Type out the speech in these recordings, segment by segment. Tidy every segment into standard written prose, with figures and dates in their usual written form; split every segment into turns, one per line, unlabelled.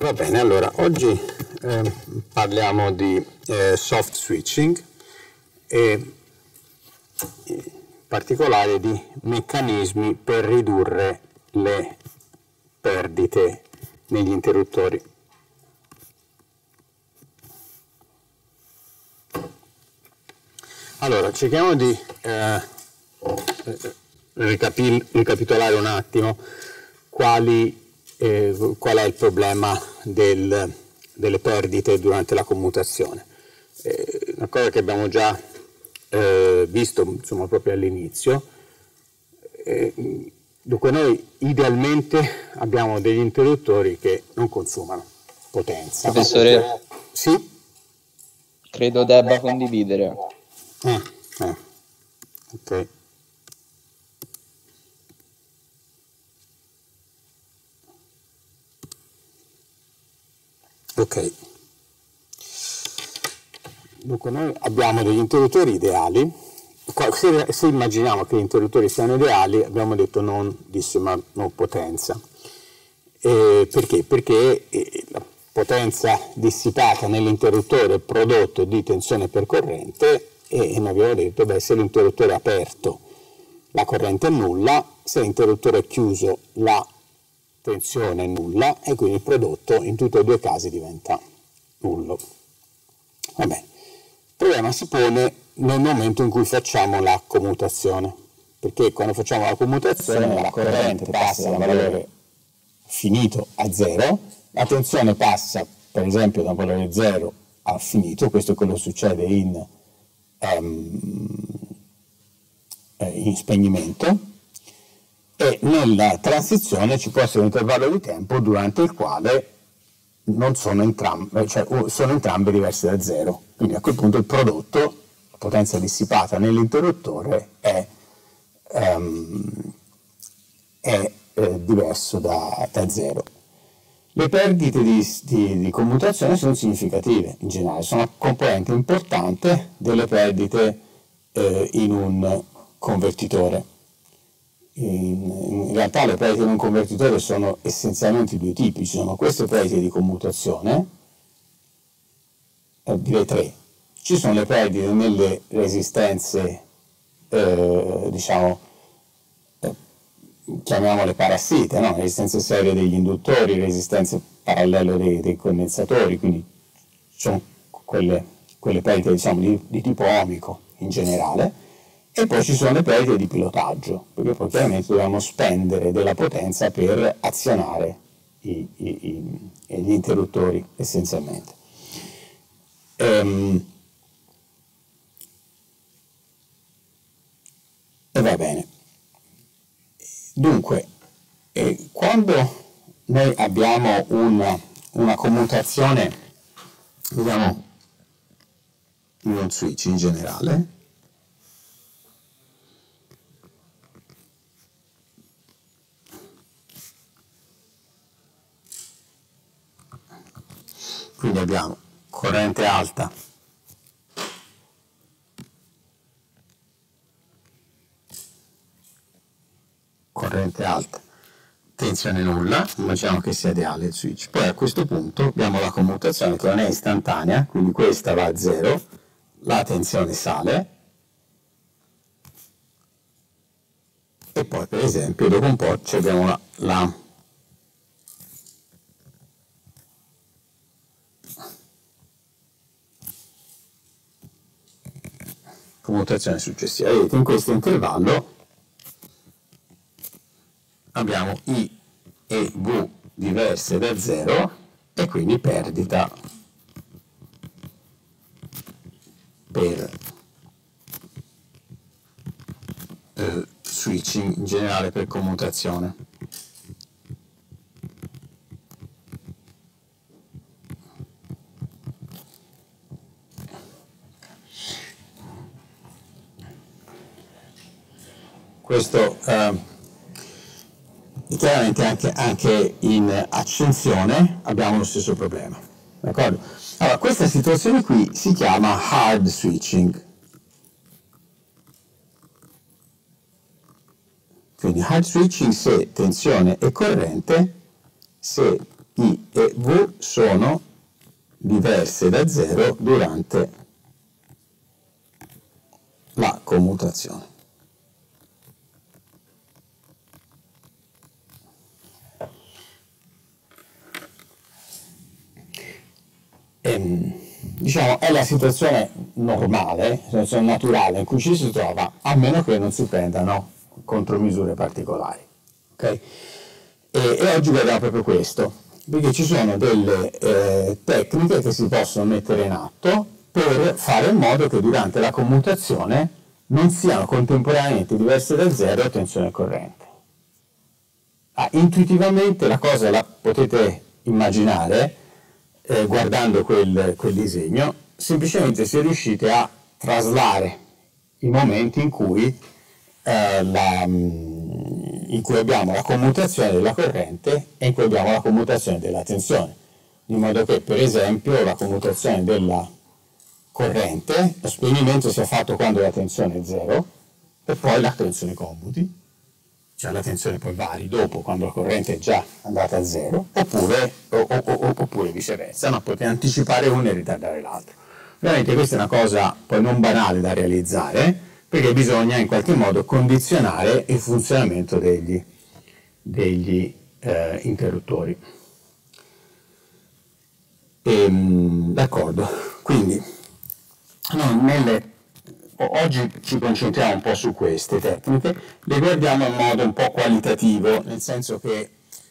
Va bene, allora oggi parliamo di soft switching e in particolare di meccanismi per ridurre le perdite negli interruttori. Allora, cerchiamo di ricapitolare un attimo qual è il problema delle perdite durante la commutazione. Una cosa che abbiamo già visto, insomma, proprio all'inizio. Dunque noi idealmente abbiamo degli interruttori che non consumano potenza.
Professore?
Sì?
Credo debba condividere.
Ok. Ok. Dunque noi abbiamo degli interruttori ideali. Se immaginiamo che gli interruttori siano ideali, abbiamo detto non potenza. Perché? Perché la potenza dissipata nell'interruttore è prodotto di tensione per corrente e noi abbiamo detto, beh, se l'interruttore è aperto la corrente è nulla, se l'interruttore è chiuso la tensione è nulla e quindi il prodotto in tutti e due i casi diventa nullo. Vabbè. Il problema si pone nel momento in cui facciamo la commutazione, perché quando facciamo la commutazione la corrente passa da un valore finito a 0, la tensione passa per esempio da un valore 0 a finito, questo è quello che succede in spegnimento, e nella transizione ci può essere un intervallo di tempo durante il quale non sono entrambe, sono entrambe diverse da 0, quindi a quel punto il prodotto, la potenza dissipata nell'interruttore è diverso da 0. Le perdite di commutazione sono significative in generale, sono una componente importante delle perdite in un convertitore. In realtà le perdite in un convertitore sono essenzialmente due tipi, ci sono queste perdite di commutazione, direi 3, ci sono le perdite nelle resistenze, chiamiamole parassite, no? Resistenze serie degli induttori, resistenze parallele dei condensatori, quindi sono quelle perdite di tipo ohmico in generale. E poi ci sono le perdite di pilotaggio, perché poi chiaramente dobbiamo spendere della potenza per azionare gli interruttori essenzialmente. E va bene. Dunque, quando noi abbiamo una commutazione, vediamo in un switch in generale, quindi abbiamo corrente alta, tensione nulla, immaginiamo che sia ideale il switch. Poi a questo punto abbiamo la commutazione che non è istantanea, quindi questa va a 0, la tensione sale, e poi per esempio dopo un po' abbiamo la commutazione successiva. Vedete, in questo intervallo abbiamo I e V diverse da 0 e quindi perdita per switching in generale, per commutazione. Questo chiaramente anche in accensione abbiamo lo stesso problema. D'accordo? Allora, questa situazione qui si chiama hard switching. Quindi hard switching se tensione e corrente, se I e V sono diverse da 0 durante la commutazione. Diciamo, è la situazione normale, la situazione naturale in cui ci si trova, a meno che non si prendano contromisure particolari. Okay? E oggi vediamo proprio questo, perché ci sono delle tecniche che si possono mettere in atto per fare in modo che durante la commutazione non siano contemporaneamente diverse da 0 tensione e corrente. Intuitivamente la cosa la potete immaginare guardando quel disegno, semplicemente se riuscite a traslare i momenti in cui abbiamo la commutazione della corrente e in cui abbiamo la commutazione della tensione, in modo che per esempio la commutazione della corrente, lo spegnimento sia fatto quando la tensione è 0 e poi la tensione commuti, cioè la tensione poi vari dopo quando la corrente è già andata a 0, oppure viceversa, no? Potete anticipare uno e ritardare l'altro. Ovviamente questa è una cosa poi non banale da realizzare, perché bisogna in qualche modo condizionare il funzionamento degli interruttori. D'accordo, quindi oggi ci concentriamo un po' su queste tecniche, le guardiamo in modo un po' qualitativo, nel senso che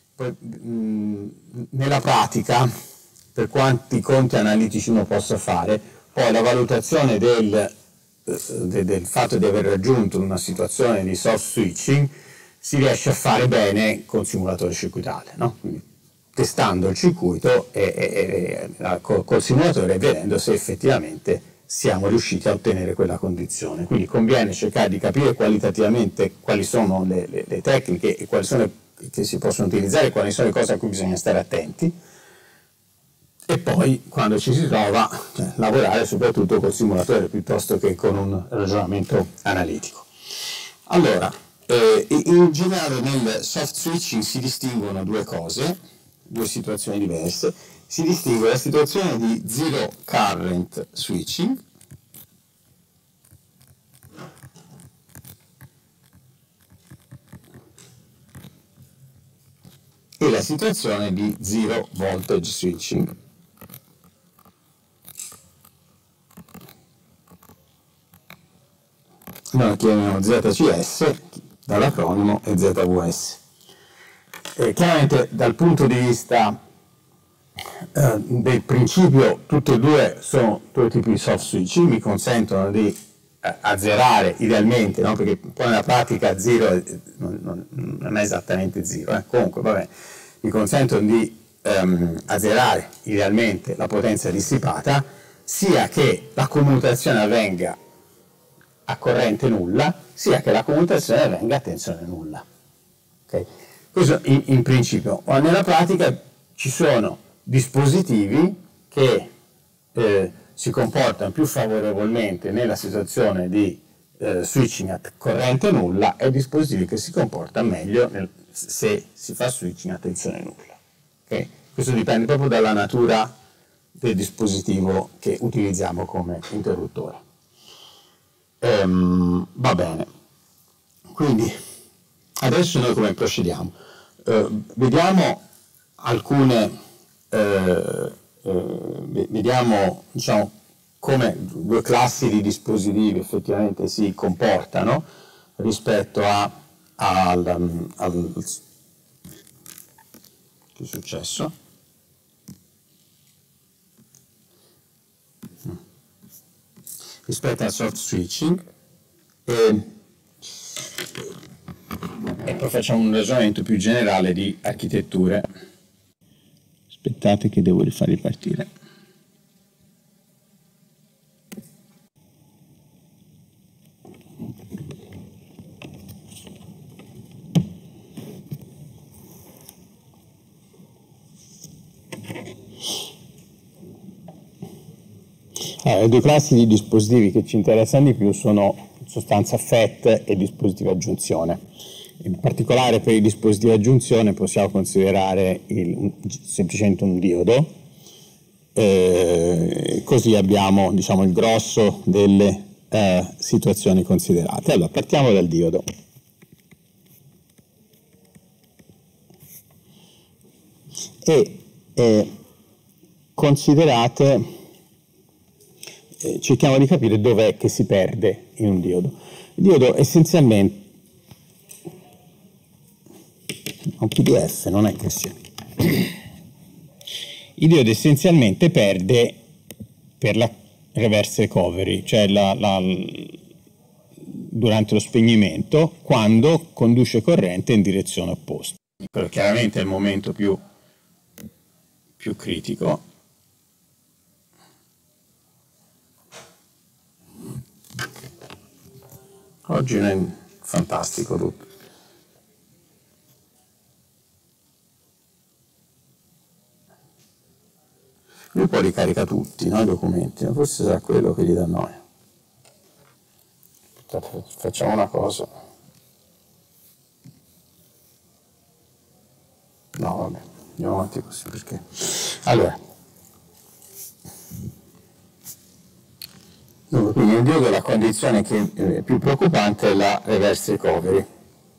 nella pratica, per quanti conti analitici uno possa fare, poi la valutazione del fatto di aver raggiunto una situazione di soft switching si riesce a fare bene col simulatore circuitale, no? Quindi, testando il circuito col simulatore e vedendo se effettivamente siamo riusciti a ottenere quella condizione. Quindi conviene cercare di capire qualitativamente quali sono le tecniche e quali sono che si possono utilizzare, quali sono le cose a cui bisogna stare attenti, e poi quando ci si trova lavorare soprattutto col simulatore piuttosto che con un ragionamento analitico. Allora, in generale nel soft switching si distinguono due cose, due situazioni diverse. Si distingue la situazione di zero current switching e la situazione di zero voltage switching. Noi la chiamiamo ZCS dall'acronimo e ZVS. Chiaramente dal punto di vista del principio, tutte e due sono due tipi di soft switching, mi consentono di azzerare idealmente, no? Perché poi nella pratica zero non è esattamente zero, comunque vabbè, mi consentono di azzerare idealmente la potenza dissipata, sia che la commutazione avvenga a corrente nulla, sia che la commutazione avvenga a tensione nulla. Okay? Questo in principio. Ma nella pratica ci sono dispositivi che si comportano più favorevolmente nella situazione di switching a corrente nulla e dispositivi che si comportano meglio se si fa switching a tensione nulla. Okay? Questo dipende proprio dalla natura del dispositivo che utilizziamo come interruttore. Va bene, quindi adesso noi come procediamo? Vediamo alcune vediamo diciamo, come due classi di dispositivi effettivamente si comportano rispetto al che è successo? Rispetto al soft switching e poi facciamo un ragionamento più generale di architetture. Aspettate che devo rifar ripartire. Le due classi di dispositivi che ci interessano di più sono in sostanza FET e dispositivi a giunzione. In particolare per i dispositivi a giunzione possiamo considerare semplicemente un diodo, così abbiamo, diciamo, il grosso delle situazioni considerate. Allora, partiamo dal diodo. E considerate, cerchiamo di capire dov'è che si perde in un diodo. Il diodo essenzialmente, un PDF, non è che sia. Il diodo essenzialmente perde per la reverse recovery, cioè durante lo spegnimento, quando conduce corrente in direzione opposta. Però chiaramente è il momento più critico. Oggi è fantastico tutto. Lui poi ricarica tutti, no, i documenti, ma forse sarà quello che gli dà noia. Facciamo una cosa. No, vabbè, andiamo avanti così, perché... Allora, quindi nel diodo la condizione che è più preoccupante è la reverse recovery.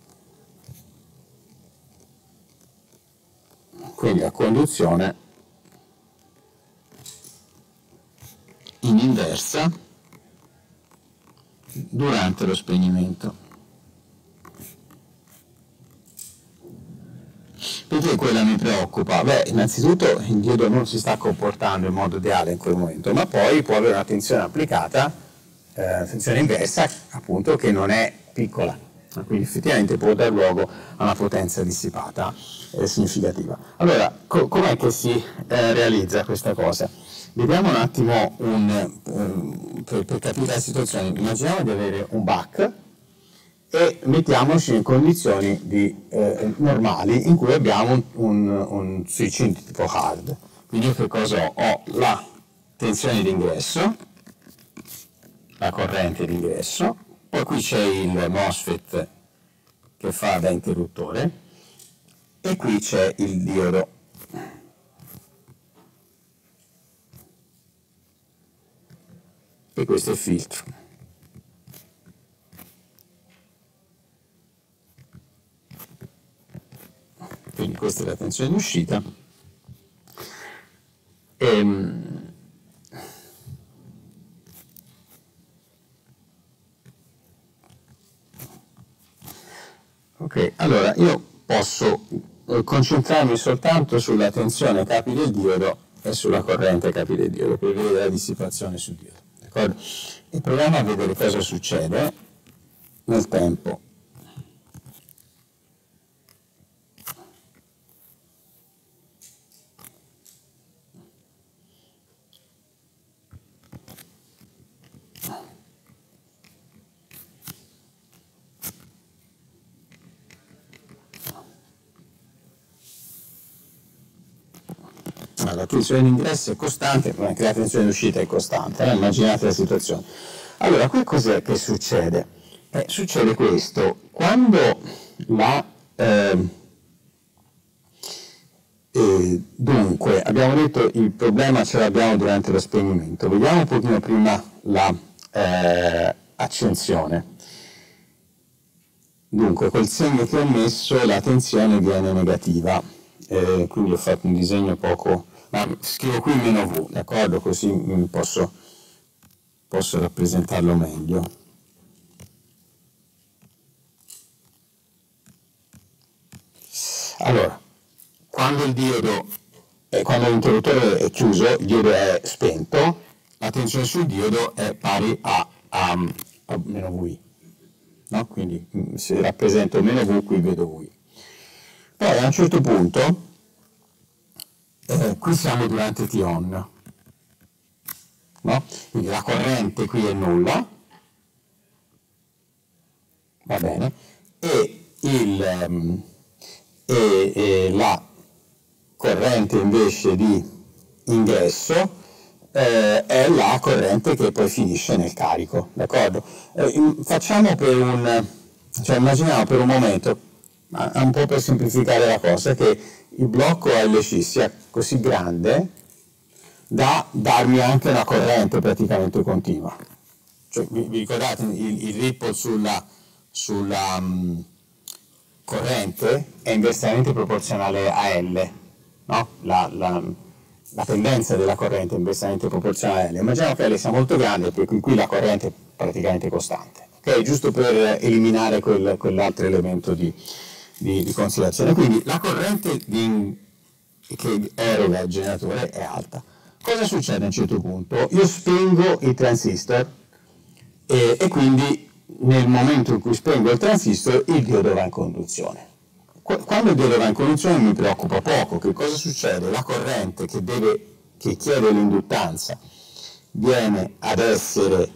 Quindi la conduzione in inversa durante lo spegnimento. Perché quella mi preoccupa? Beh, innanzitutto il diodo non si sta comportando in modo ideale in quel momento, ma poi può avere una tensione applicata, tensione inversa, appunto, che non è piccola, quindi effettivamente può dar luogo a una potenza dissipata significativa. Allora, com'è che si realizza questa cosa? Vediamo un attimo, per capire la situazione, immaginiamo di avere un buck e mettiamoci in condizioni normali in cui abbiamo un switching di tipo hard. Quindi io che cosa ho? Ho la tensione d'ingresso, la corrente d'ingresso, poi qui c'è il MOSFET che fa da interruttore e qui c'è il diodo. E questo è il filtro. Quindi questa è la tensione di uscita. Ok, allora io posso concentrarmi soltanto sulla tensione capi del diodo e sulla corrente capi del diodo per vedere la dissipazione sul diodo. D'accordo? E proviamo a vedere cosa succede nel tempo. La tensione d'ingresso è costante, ma anche la tensione d'uscita è costante, immaginate la situazione. Allora, qui cos'è che succede? Succede questo, quando dunque, abbiamo detto il problema ce l'abbiamo durante lo spegnimento, vediamo un pochino prima la accensione. Dunque, col segno che ho messo la tensione viene negativa, quindi ho fatto un disegno poco... Ma scrivo qui -V, d'accordo? Così posso rappresentarlo meglio. Allora, quando l'interruttore è chiuso, il diodo è spento, la tensione sul diodo è pari a -VI. No? Quindi se rappresento -V, qui vedo V. Poi a un certo punto, qui siamo durante T-on, no? Quindi la corrente qui è nulla, va bene, e la corrente invece di ingresso è la corrente che poi finisce nel carico, d'accordo? Facciamo immaginiamo per un momento ma un po' per semplificare la cosa, che il blocco LC sia così grande da darmi anche una corrente praticamente continua. Cioè, vi ricordate il ripple sulla corrente è inversamente proporzionale a L, no? La pendenza della corrente è inversamente proporzionale a L. Immaginiamo che L sia molto grande, per cui qui la corrente è praticamente costante. Okay? Giusto per eliminare quell'altro elemento di considerazione. Quindi la corrente che eroga il generatore è alta. Cosa succede a un certo punto? Io spengo il transistor e quindi nel momento in cui spengo il transistor il diodo va in conduzione. Quando il diodo va in conduzione mi preoccupa poco. Che cosa succede? La corrente che chiede l'induttanza viene ad essere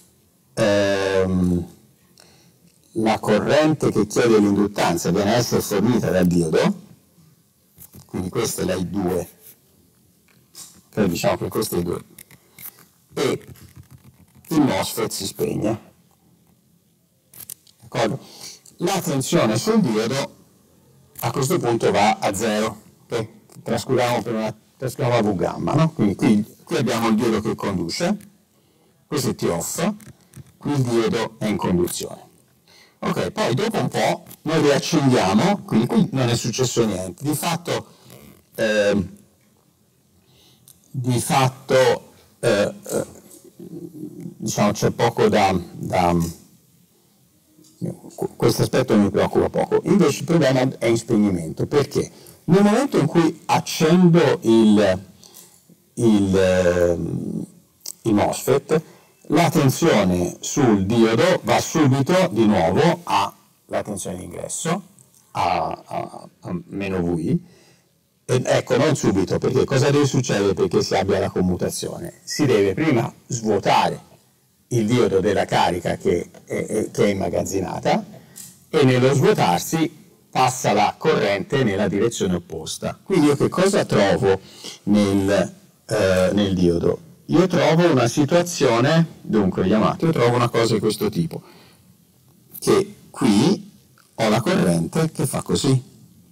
la corrente che chiede l'induttanza viene ad essere fornita dal diodo, quindi questa è la I2, però diciamo che questa è I2, e il MOSFET si spegne. D'accordo? La tensione sul diodo a questo punto va a 0, okay? Trascuriamo la V gamma, no? Quindi qui abbiamo il diodo che conduce, questo è T-off, qui il diodo è in conduzione. Ok, poi dopo un po' noi riaccendiamo, quindi qui non è successo niente. Di fatto diciamo c'è poco questo aspetto mi preoccupa poco. Invece il problema è in spegnimento, perché nel momento in cui accendo il MOSFET, la tensione sul diodo va subito di nuovo alla tensione d'ingresso, a meno V. Ecco, non subito, perché cosa deve succedere perché si abbia la commutazione? Si deve prima svuotare il diodo della carica che è immagazzinata e nello svuotarsi passa la corrente nella direzione opposta. Quindi io che cosa trovo nel diodo? Io trovo una situazione, dunque io trovo una cosa di questo tipo, che qui ho la corrente che fa così.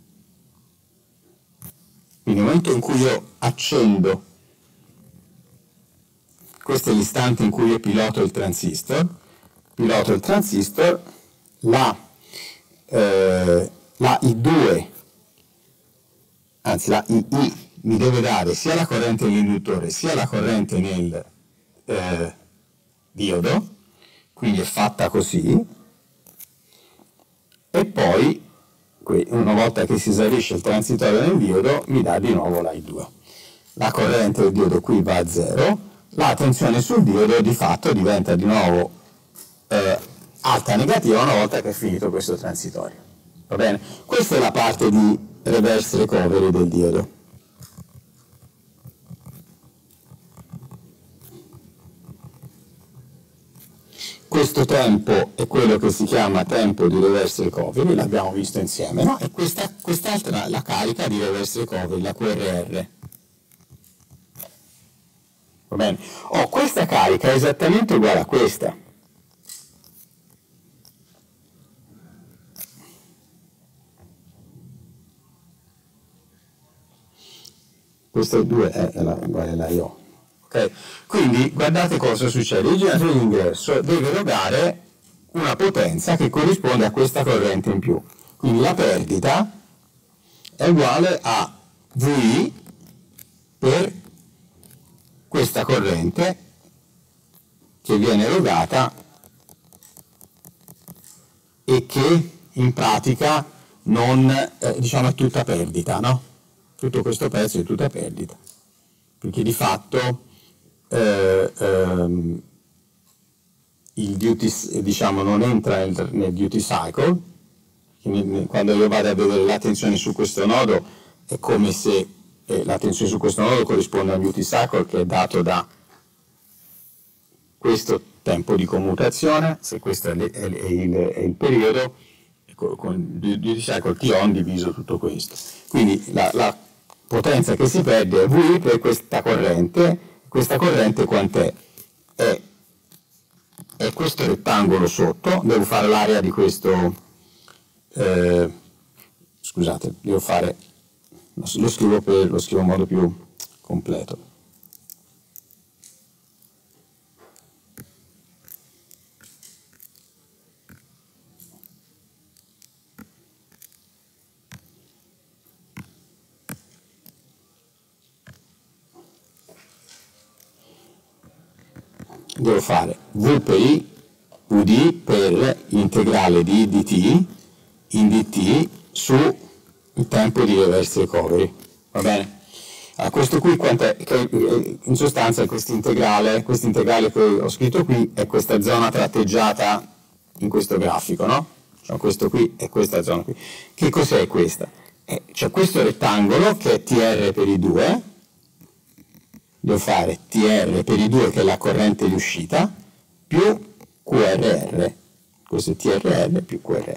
Quindi nel momento in cui io accendo, questo è l'istante in cui io piloto il transistor, la I2, anzi la II, mi deve dare sia la corrente nell'induttore sia la corrente nel diodo, quindi è fatta così, e poi una volta che si esaurisce il transitorio nel diodo mi dà di nuovo la I2. La corrente del diodo qui va a 0, la tensione sul diodo di fatto diventa di nuovo alta negativa una volta che è finito questo transitorio. Va bene? Questa è la parte di reverse recovery del diodo. Questo tempo è quello che si chiama tempo di reverse recovery, l'abbiamo visto insieme, no? E quest'altra la carica di reverse recovery, la QRR. Va bene? Questa carica è esattamente uguale a questa. Questa è 2 è uguale alla IO. Okay? Quindi guardate cosa succede, il generatore d'ingresso deve erogare una potenza che corrisponde a questa corrente in più, quindi la perdita è uguale a VI per questa corrente che viene erogata e che in pratica non diciamo è tutta perdita, no? Tutto questo pezzo è tutta perdita, perché di fatto il duty, diciamo, non entra nel duty cycle. Quindi, quando io vado a vedere la tensione su questo nodo è come se la tensione su questo nodo corrisponde a un duty cycle che è dato da questo tempo di commutazione, se questo è il periodo, con il duty cycle T-on diviso tutto questo. Quindi la potenza che si perde è V per questa corrente quant'è? È questo rettangolo sotto, devo fare l'area di questo scusate, devo fare, lo scrivo in modo più completo. Devo fare V per I, UD per integrale di dt in dt su il tempo di reverse recovery, va bene? Allora, questo qui in sostanza questo integrale che ho scritto qui è questa zona tratteggiata in questo grafico, no? Cioè questo qui è questa zona qui. Che cos'è questa? C'è questo rettangolo che è TR per i 2, devo fare TR per i 2 che è la corrente di uscita, più QRR, questo è TRR più QRR.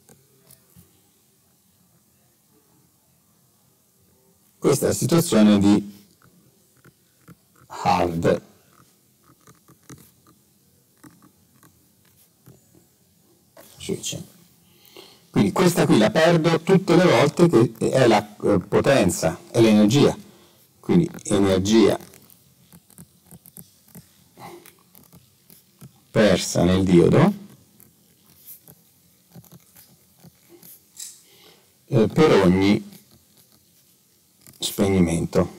Questa è la situazione di hard switching. Quindi questa qui la perdo tutte le volte che è la potenza, è l'energia. Quindi energia persa nel diodo per ogni spegnimento.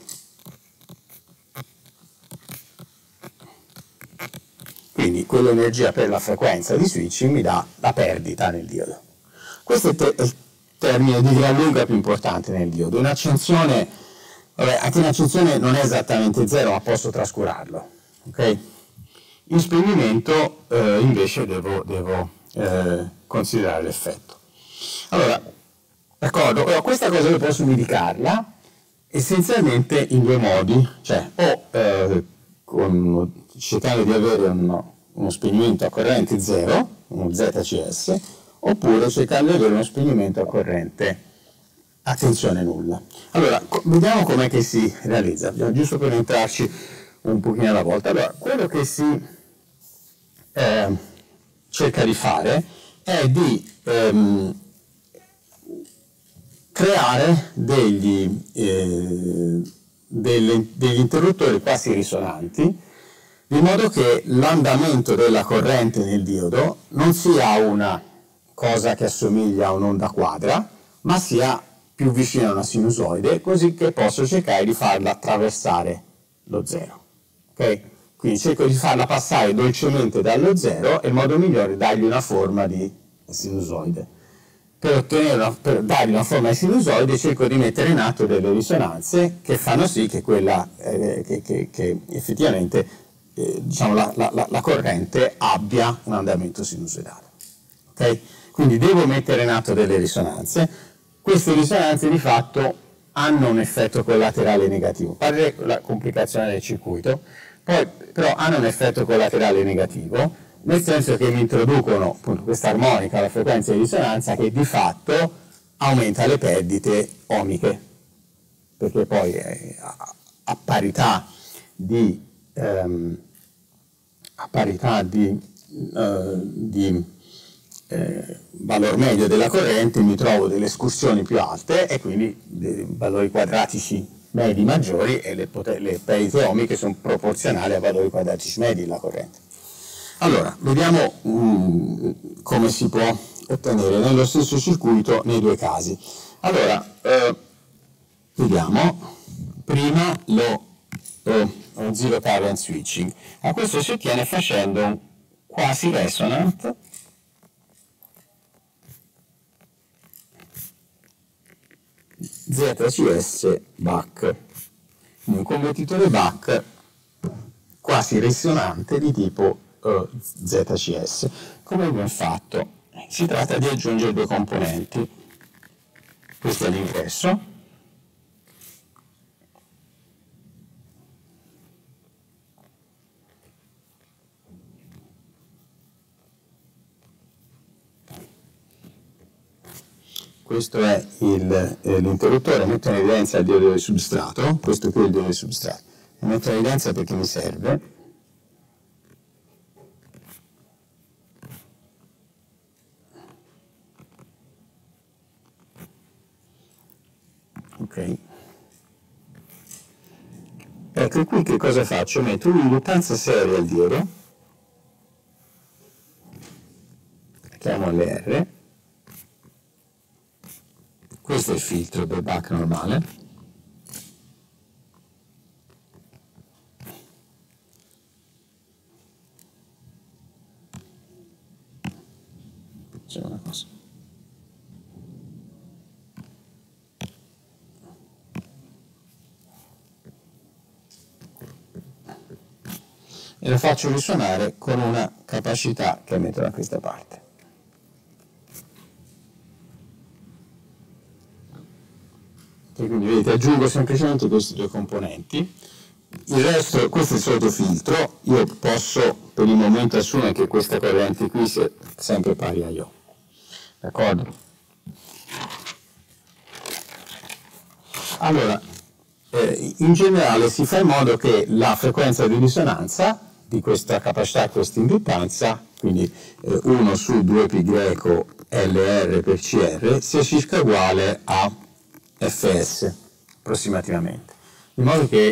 Quindi quell'energia per la frequenza di switching mi dà la perdita nel diodo. Questo è il termine di gran lunga più importante nel diodo. Un'accensione, anche un'accensione non è esattamente zero, ma posso trascurarlo. Okay? In spegnimento invece devo considerare l'effetto. Allora, d'accordo, questa cosa io posso indicarla essenzialmente in due modi, cioè o cercare di avere uno spegnimento a corrente 0, uno ZCS, oppure cercare di avere uno spegnimento a corrente a tensione nulla. Allora, vediamo com'è che si realizza, giusto per entrarci un pochino alla volta. Allora, quello che si cerca di fare è di creare degli interruttori quasi risonanti, di modo che l'andamento della corrente nel diodo non sia una cosa che assomiglia a un'onda quadra, ma sia più vicina a una sinusoide, così che posso cercare di farla attraversare lo zero. Okay? Quindi cerco di farla passare dolcemente dallo zero e il modo migliore è dargli una forma di sinusoide. Per dargli una forma di sinusoide cerco di mettere in atto delle risonanze che fanno sì che che effettivamente diciamo, la corrente abbia un andamento sinusoidale. Okay? Quindi devo mettere in atto delle risonanze. Queste risonanze di fatto hanno un effetto collaterale negativo. A parte la complicazione del circuito, poi però hanno un effetto collaterale negativo, nel senso che mi introducono appunto questa armonica alla frequenza di risonanza che di fatto aumenta le perdite ohmiche, perché poi a parità di valore medio della corrente mi trovo delle escursioni più alte e quindi dei valori quadratici medi maggiori e le perdite ohmiche sono proporzionali ai valori quadratici medi della corrente. Allora, vediamo come si può ottenere nello stesso circuito nei due casi. Allora, vediamo prima lo zero current switching. A questo si ottiene facendo un quasi resonant ZCS Buck, un convertitore Buck quasi risonante di tipo ZCS. Come abbiamo fatto? Si tratta di aggiungere due componenti. Questo è l'ingresso, questo è l'interruttore, metto in evidenza il diodo di substrato, questo qui è il diodo di substrato, lo metto in evidenza perché mi serve. Ok. Ecco, qui che cosa faccio? Metto un'induttanza seria al diodo, chiamo LR, questo è il filtro del Buck normale, c'è una cosa. E lo faccio risuonare con una capacità che metto da questa parte. E quindi vedete, aggiungo semplicemente questi due componenti. Il resto, questo è il solito filtro, io posso per il momento assumere che questa corrente qui sia sempre pari a IO. D'accordo? Allora, in generale si fa in modo che la frequenza di risonanza di questa capacità e questa induttanza, quindi 1 su 2π LR per CR, sia circa uguale a Fs, approssimativamente. In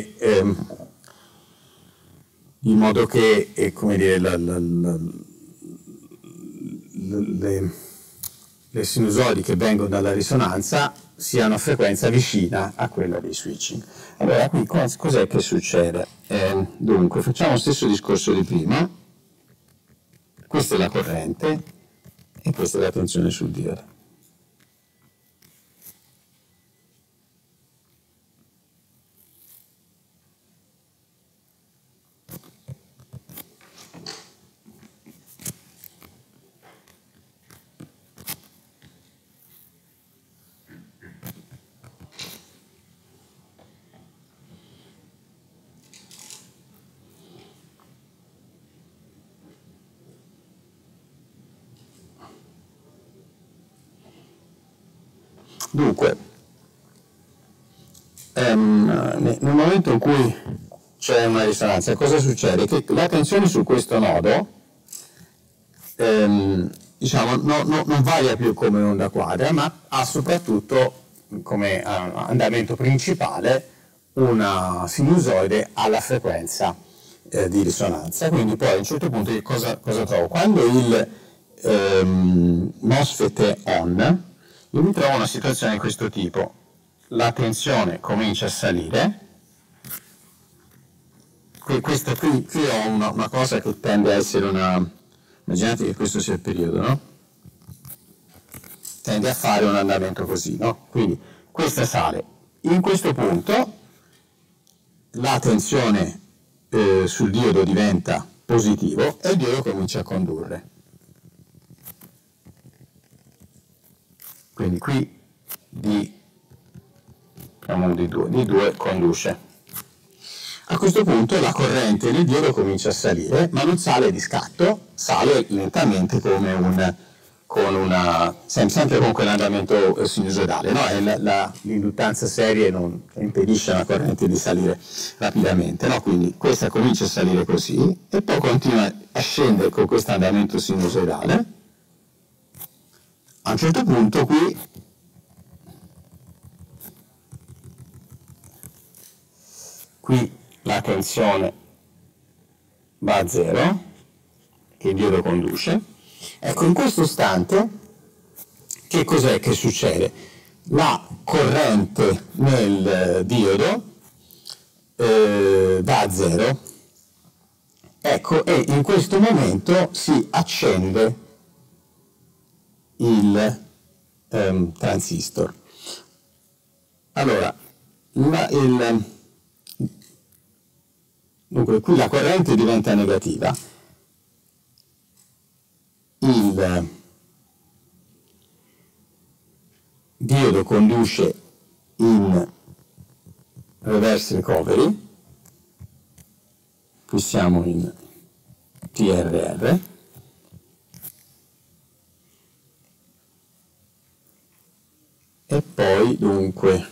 modo che come dire, le sinusoidi che vengono dalla risonanza siano a frequenza vicina a quella dei switching. Allora, qui cos'è che succede? Dunque, facciamo lo stesso discorso di prima. Questa è la corrente e questa è la tensione sul diodo. Dunque, nel momento in cui c'è una risonanza, cosa succede? Che la tensione su questo nodo diciamo, non varia più come onda quadra, ma ha soprattutto come andamento principale una sinusoide alla frequenza di risonanza. Quindi poi a un certo punto cosa trovo? Quando il MOSFET è on, io mi trovo una situazione di questo tipo: la tensione comincia a salire, qui ho una cosa che tende a essere immaginate che questo sia il periodo, no? Tende a fare un andamento così, no? Quindi questa sale. In questo punto la tensione sul diodo diventa positivo e il diodo comincia a condurre. Quindi qui D2 conduce. A questo punto la corrente nel diodo comincia a salire, ma non sale di scatto, sale lentamente sempre con quell'andamento sinusoidale, no? L'induttanza serie non impedisce alla corrente di salire rapidamente, no? Quindi questa comincia a salire così e poi continua a scendere con questo andamento sinusoidale. A un certo punto qui la tensione va a zero, che il diodo conduce. Ecco, in questo istante, che cos'è che succede? La corrente nel diodo va a zero, ecco, e in questo momento si accende il transistor. Allora, dunque qui la corrente diventa negativa, il diodo conduce in reverse recovery, qui siamo in TRR, e poi dunque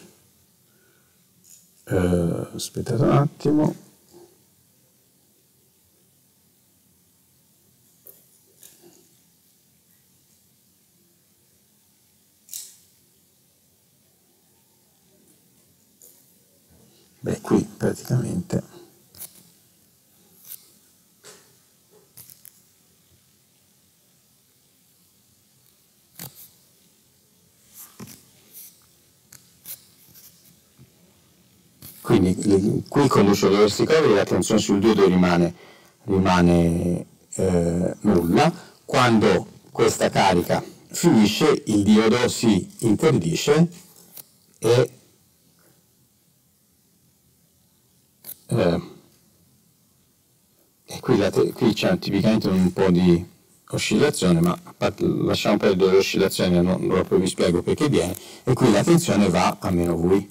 aspettate un attimo. Beh, qui praticamente quindi qui con luce recovery la tensione sul diodo rimane nulla. Quando questa carica finisce, il diodo si interdisce e qui c'è tipicamente un po' di oscillazione, ma lasciamo perdere le oscillazioni, non proprio vi spiego perché viene, e qui la tensione va a meno V.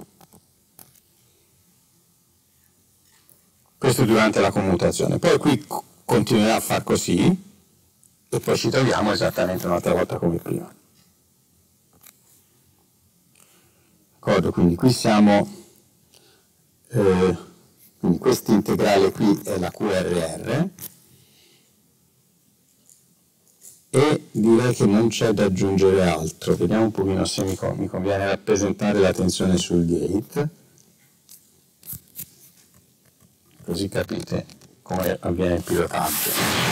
Questo durante la commutazione. Poi qui continuerà a far così e poi ci troviamo esattamente un'altra volta come prima. D'accordo? Quindi qui siamo, quindi questo integrale qui è la QRR e direi che non c'è da aggiungere altro. Vediamo un pochino se mi conviene rappresentare la tensione sul gate, così capite come avviene il pilotaggio.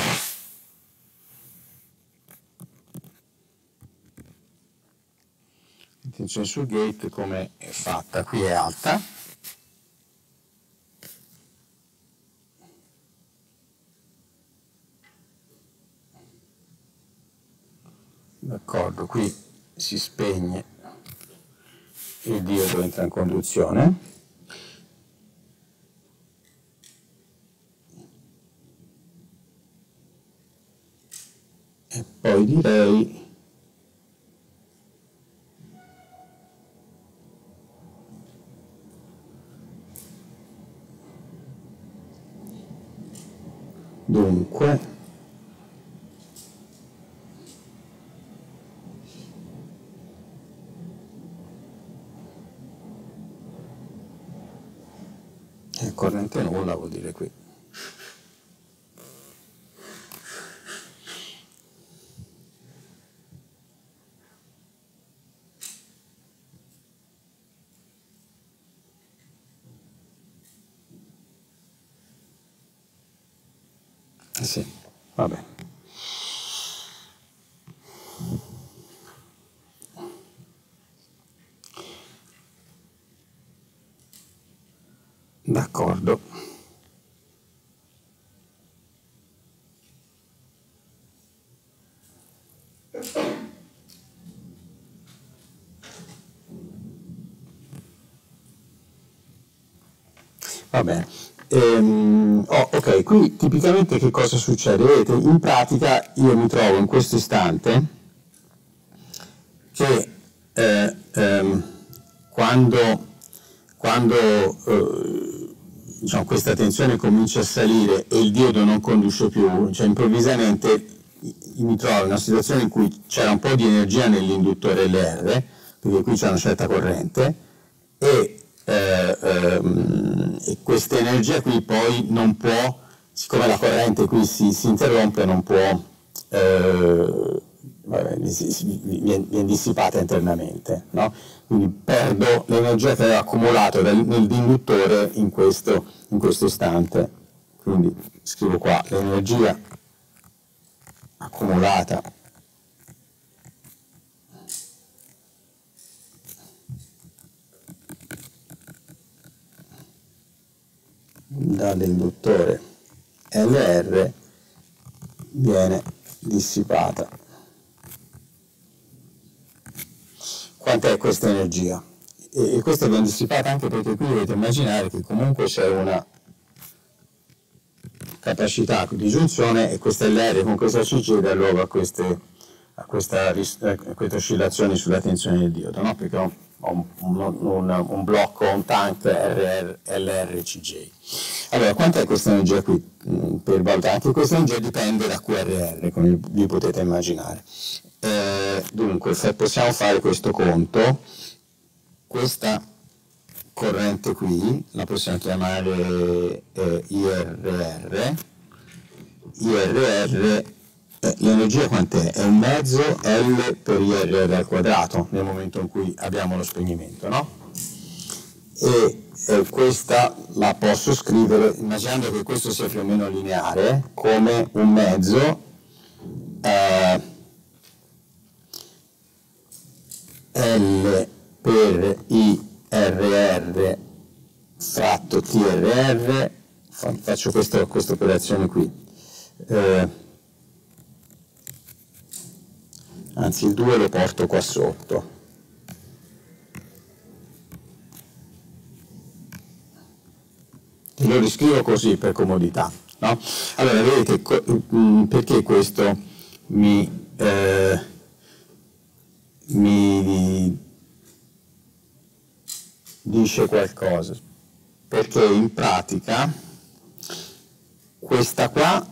La tensione sul gate come è fatta? Qui è alta, d'accordo, qui si spegne, il diodo entra in conduzione. E poi direi dunque corrente nulla vuol dire qui. Sì, va bene. D'accordo. Va bene. Ok, qui tipicamente che cosa succede? Vedete, in pratica io mi trovo in questo istante che quando diciamo, questa tensione comincia a salire e il diodo non conduce più, cioè improvvisamente mi trovo in una situazione in cui c'era un po' di energia nell'induttore LR, perché qui c'è una certa corrente, e questa energia qui poi non può, siccome la corrente qui si interrompe, non può, viene dissipata internamente, no? Quindi perdo l'energia che avevo accumulato nell'induttore in questo istante. Quindi scrivo qua l'energia accumulata dall'induttore LR viene dissipata. Quant'è questa energia? E questa viene dissipata anche perché qui dovete immaginare che comunque c'è una capacità di giunzione e questa LR con questa CG dà luogo a queste oscillazioni sulla tensione del diodo, no? Perché ho un blocco, un tank LRCJ. Allora, quant'è questa energia qui? Per valutare anche questa energia dipende da QRR, come vi potete immaginare. Dunque, se possiamo fare questo conto, questa corrente qui la possiamo chiamare IRR. L'energia quant'è? È un mezzo L per IRR al quadrato nel momento in cui abbiamo lo spegnimento, no? E questa la posso scrivere, immaginando che questo sia più o meno lineare, come un mezzo L per I RR fratto TRR, faccio questa operazione qui, anzi il 2 lo porto qua sotto. Lo riscrivo così per comodità, no? Allora vedete perché questo mi dice qualcosa, perché in pratica questa qua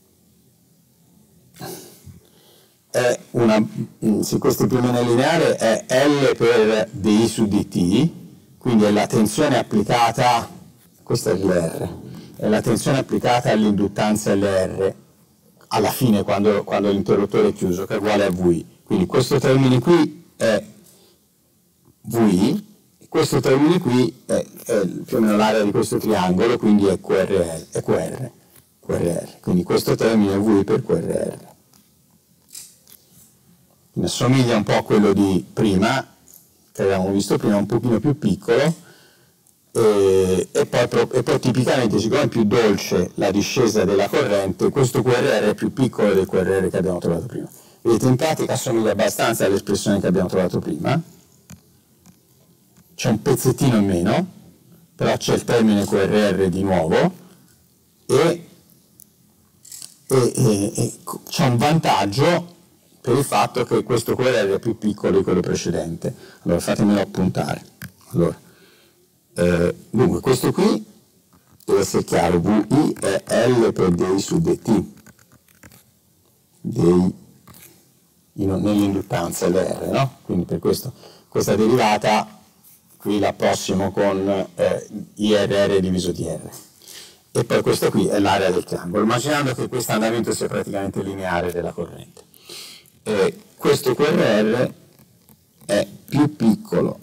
è se questo più o meno lineare è L per di su dt, quindi è la tensione applicata, questa è l'R, è la tensione applicata all'induttanza LR alla fine quando l'interruttore è chiuso, che è uguale a VI. Quindi questo termine qui è VI, questo termine qui è più o meno l'area di questo triangolo, quindi è QRR. Quindi questo termine è VI per QRR. Quindi assomiglia un po' a quello di prima, che avevamo visto prima, un pochino più piccolo, e poi tipicamente, siccome è più dolce la discesa della corrente, questo QRR è più piccolo del QRR che abbiamo trovato prima. Vedete, in pratica assomiglia abbastanza all'espressione che abbiamo trovato prima, c'è un pezzettino in meno, però c'è il termine QRR di nuovo, e c'è un vantaggio per il fatto che questo QRR è più piccolo di quello precedente. Allora fatemelo appuntare. Allora, dunque questo qui deve essere chiaro, VI è L per dI su dt, dI nell'induttanza LR, no? Quindi per questo questa derivata qui la approssimo con IRR diviso DR. E poi questa qui è l'area del triangolo, immaginando che questo andamento sia praticamente lineare della corrente. Questo QRR è più piccolo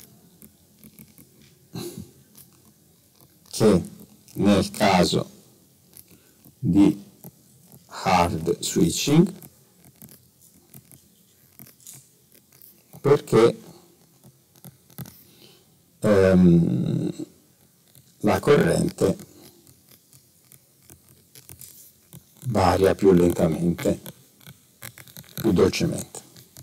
che nel caso di hard switching, perché la corrente varia più lentamente, più dolcemente.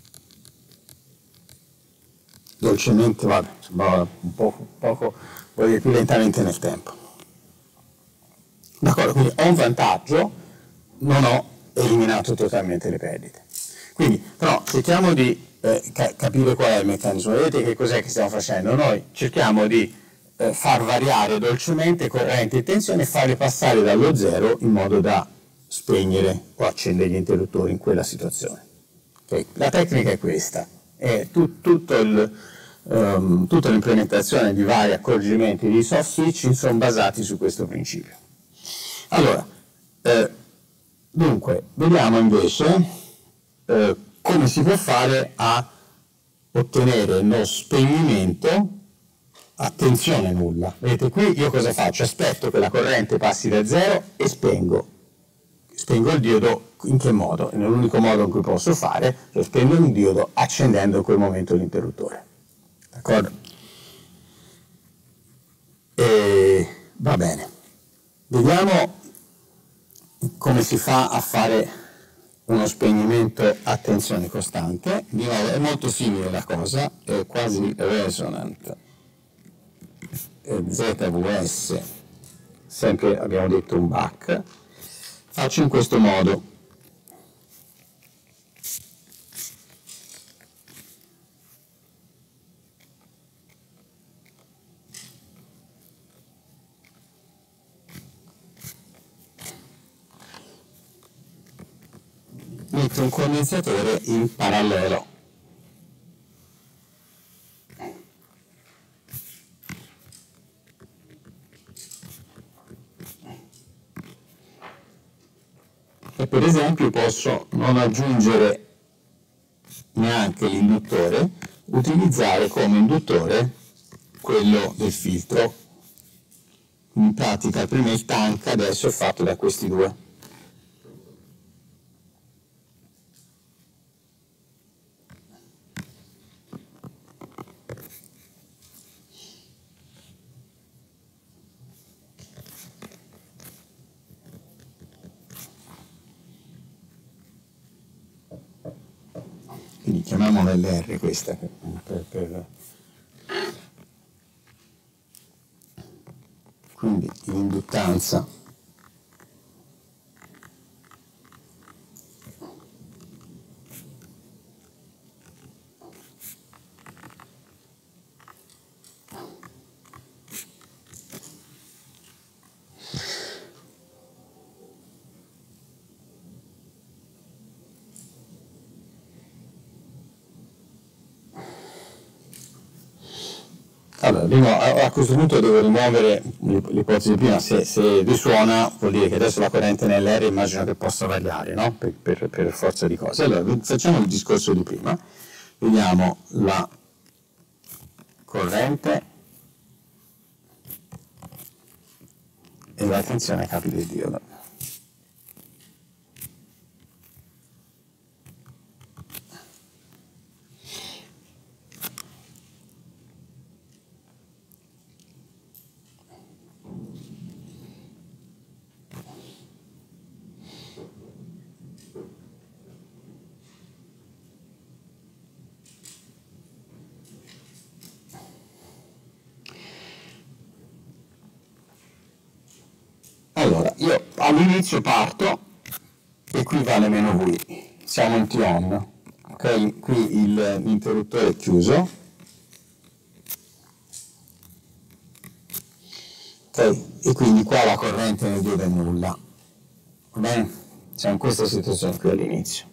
Dolcemente, vabbè, insomma, un poco, vuol dire più lentamente nel tempo. D'accordo, quindi ho un vantaggio, non ho eliminato totalmente le perdite. Quindi, però, cerchiamo di capire qual è il meccanismo. Vedete che cos'è che stiamo facendo? Noi cerchiamo di far variare dolcemente corrente e tensione e farle passare dallo zero in modo da spegnere o accendere gli interruttori in quella situazione. Okay? La tecnica è questa, è tutta l'implementazione di vari accorgimenti di soft switching sono basati su questo principio. Allora, dunque, vediamo invece come si può fare a ottenere lo spegnimento a tensione nulla. Vedete qui io cosa faccio? Aspetto che la corrente passi da zero e spengo il diodo. In che modo? Nell'unico modo in cui posso fare, cioè spengo un diodo accendendo in quel momento l'interruttore. D'accordo? Va bene. Vediamo come si fa a fare uno spegnimento a tensione costante. Di nuovo è molto simile la cosa, è quasi resonant. ZVS, sempre abbiamo detto un buck. Faccio in questo modo. Metto un condensatore in parallelo. E per esempio posso non aggiungere neanche l'induttore, utilizzare come induttore quello del filtro In pratica prima il tank, adesso è fatto da questi due. Quindi chiamiamola LR questa quindi l'induttanza allora, a questo punto devo rimuovere l'ipotesi di prima, se risuona vuol dire che adesso la corrente nell'aereo immagino che possa variare, no? Per forza di cose. Allora facciamo il discorso di prima, vediamo la corrente e la tensione ai capi del diodo. Allora, io all'inizio parto e qui vale meno V, siamo in T-on, ok? Qui l'interruttore è chiuso, ok? E quindi qua la corrente nel diodo è nulla, va bene? Siamo in questa situazione qui all'inizio.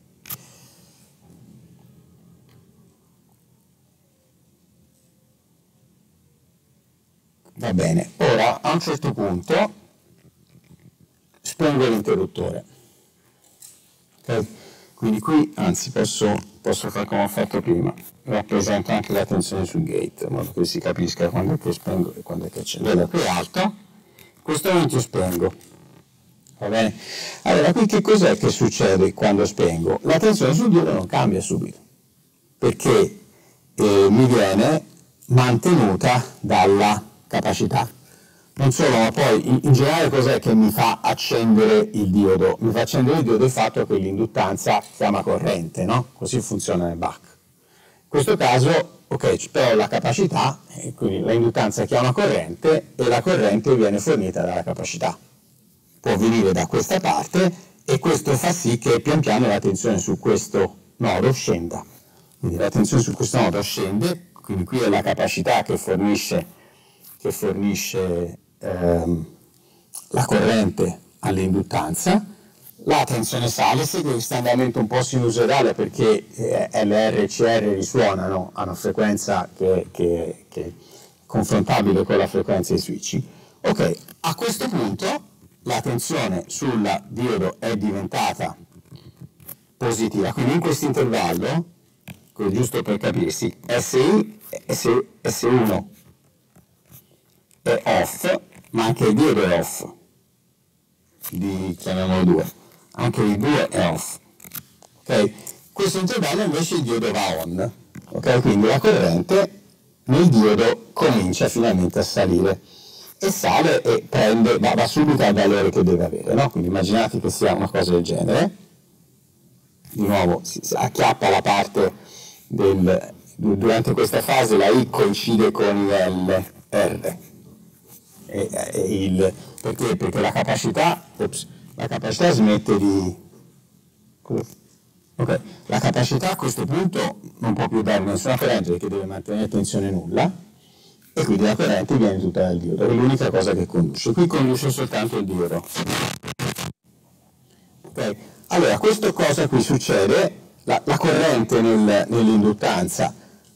Va bene, ora a un certo punto spengo l'interruttore, okay? Quindi qui, anzi posso fare come ho fatto prima, rappresento anche la tensione sul gate, in modo che si capisca quando è che spengo e quando è che accendo. Allora qui è alta, in questo momento spengo, va bene? Allora qui che cos'è che succede quando spengo? La tensione sul diodo non cambia subito, perché mi viene mantenuta dalla capacità. Non solo, ma poi in generale cos'è che mi fa accendere il diodo? Mi fa accendere il diodo il fatto che l'induttanza chiama corrente, no? Così funziona nel Bach. In questo caso, ok, però la capacità, quindi l'induttanza chiama corrente e la corrente viene fornita dalla capacità. Può venire da questa parte e questo fa sì che pian piano la tensione su questo nodo scenda. Quindi la tensione su questo nodo scende, quindi qui è la capacità che fornisce la corrente all'induttanza, la tensione sale, segue questo andamento un po' sinusoidale perché LR e CR risuonano a una frequenza che è confrontabile con la frequenza dei switching. Ok, a questo punto la tensione sul diodo è diventata positiva, quindi in questo intervallo, giusto per capirsi, S1 è off, ma anche il diodo è off, chiamiamolo 2, anche il 2 è off, ok? Questo intervallo invece il diodo va on, ok? Quindi la corrente nel diodo comincia finalmente a salire e sale e va subito al valore che deve avere, no? Quindi immaginate che sia una cosa del genere, di nuovo si acchiappa la parte durante questa fase la I coincide con il R. Perché? Perché la capacità smette di... Ok, la capacità a questo punto non può più dare nessuna corrente perché deve mantenere tensione nulla e quindi la corrente viene tutta dal diodo, è l'unica cosa che conduce. Qui conduce soltanto il diodo. Ok, allora questo cosa qui succede, la corrente nell'induttanza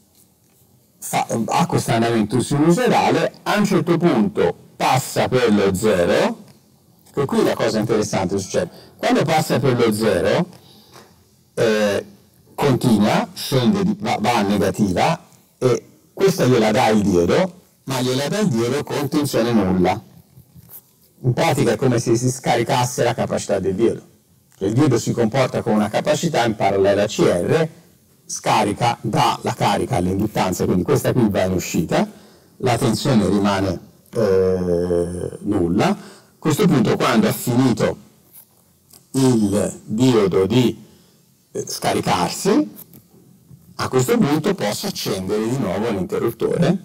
ha questo andamento sinusoidale, a un certo punto passa per lo 0, che qui la cosa interessante succede, quando passa per lo 0 continua, scende, va a negativa e questa gliela dà il diodo, ma gliela dà il diodo con tensione nulla, In pratica è come se si scaricasse la capacità del diodo. Cioè il diodo si comporta con una capacità in parallelo a CR, scarica, dà la carica all'induttanza, quindi questa qui va in uscita, la tensione rimane nulla. A questo punto, quando ha finito il diodo di scaricarsi, a questo punto posso accendere di nuovo l'interruttore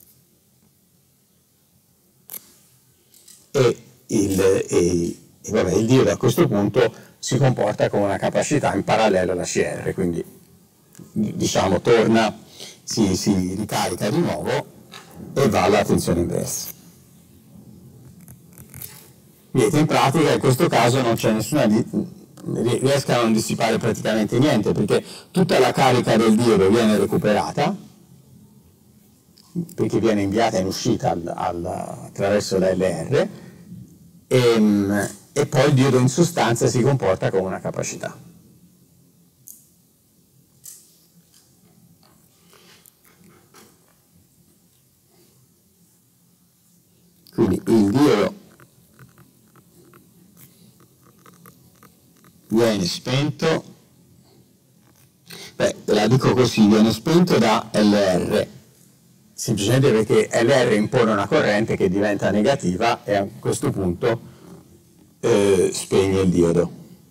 e il diodo a questo punto si comporta con una capacità in parallelo alla CR, quindi diciamo torna, si ricarica di nuovo e va alla tensione inversa. Vedete, in pratica in questo caso non c'è nessuna riesca a non dissipare praticamente niente, perché tutta la carica del diodo viene recuperata, perché viene inviata in uscita attraverso la LR, e poi il diodo in sostanza si comporta con una capacità. Quindi il diodo viene spento, la dico così, viene spento da LR, semplicemente perché LR impone una corrente che diventa negativa e a questo punto spegne il diodo.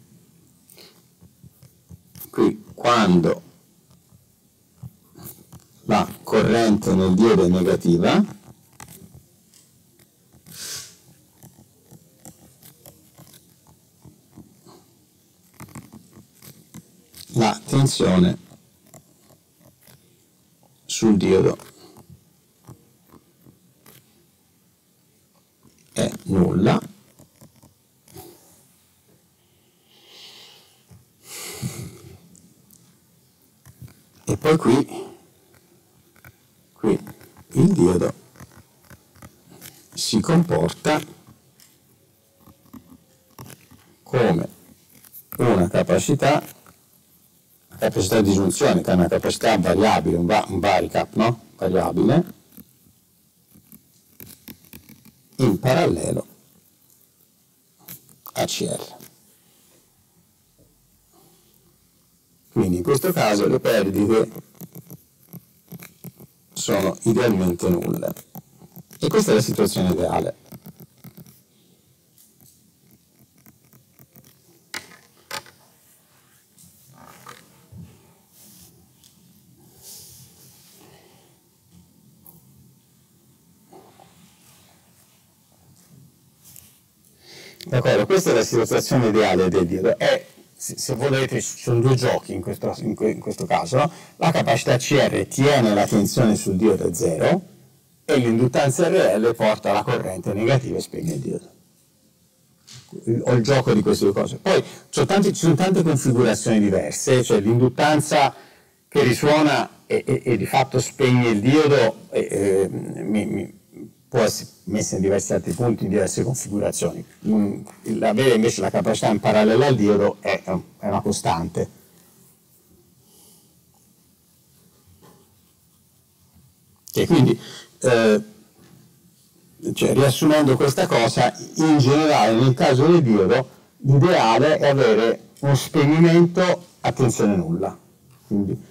Qui quando la corrente nel diodo è negativa, la tensione sul diodo è nulla e poi qui il diodo si comporta come una capacità di giunzione, che è una capacità variabile, un varicap, no? Variabile, in parallelo a CR. Quindi in questo caso le perdite sono idealmente nulle. E questa è la situazione ideale. D'accordo, questa è la situazione ideale del diodo. Se volete, ci sono due giochi in questo caso, no? La capacità CR tiene la tensione sul diodo a 0 e l'induttanza RL porta la corrente negativa e spegne il diodo. Ho il gioco di queste due cose. Poi ci sono tante configurazioni diverse, cioè l'induttanza che risuona e di fatto spegne il diodo può essere messa in diversi altri punti, in diverse configurazioni. Avere invece la capacità in parallelo al diodo è una costante. E quindi, riassumendo questa cosa, in generale nel caso del diodo l'ideale è avere uno spegnimento a tensione nulla. Quindi,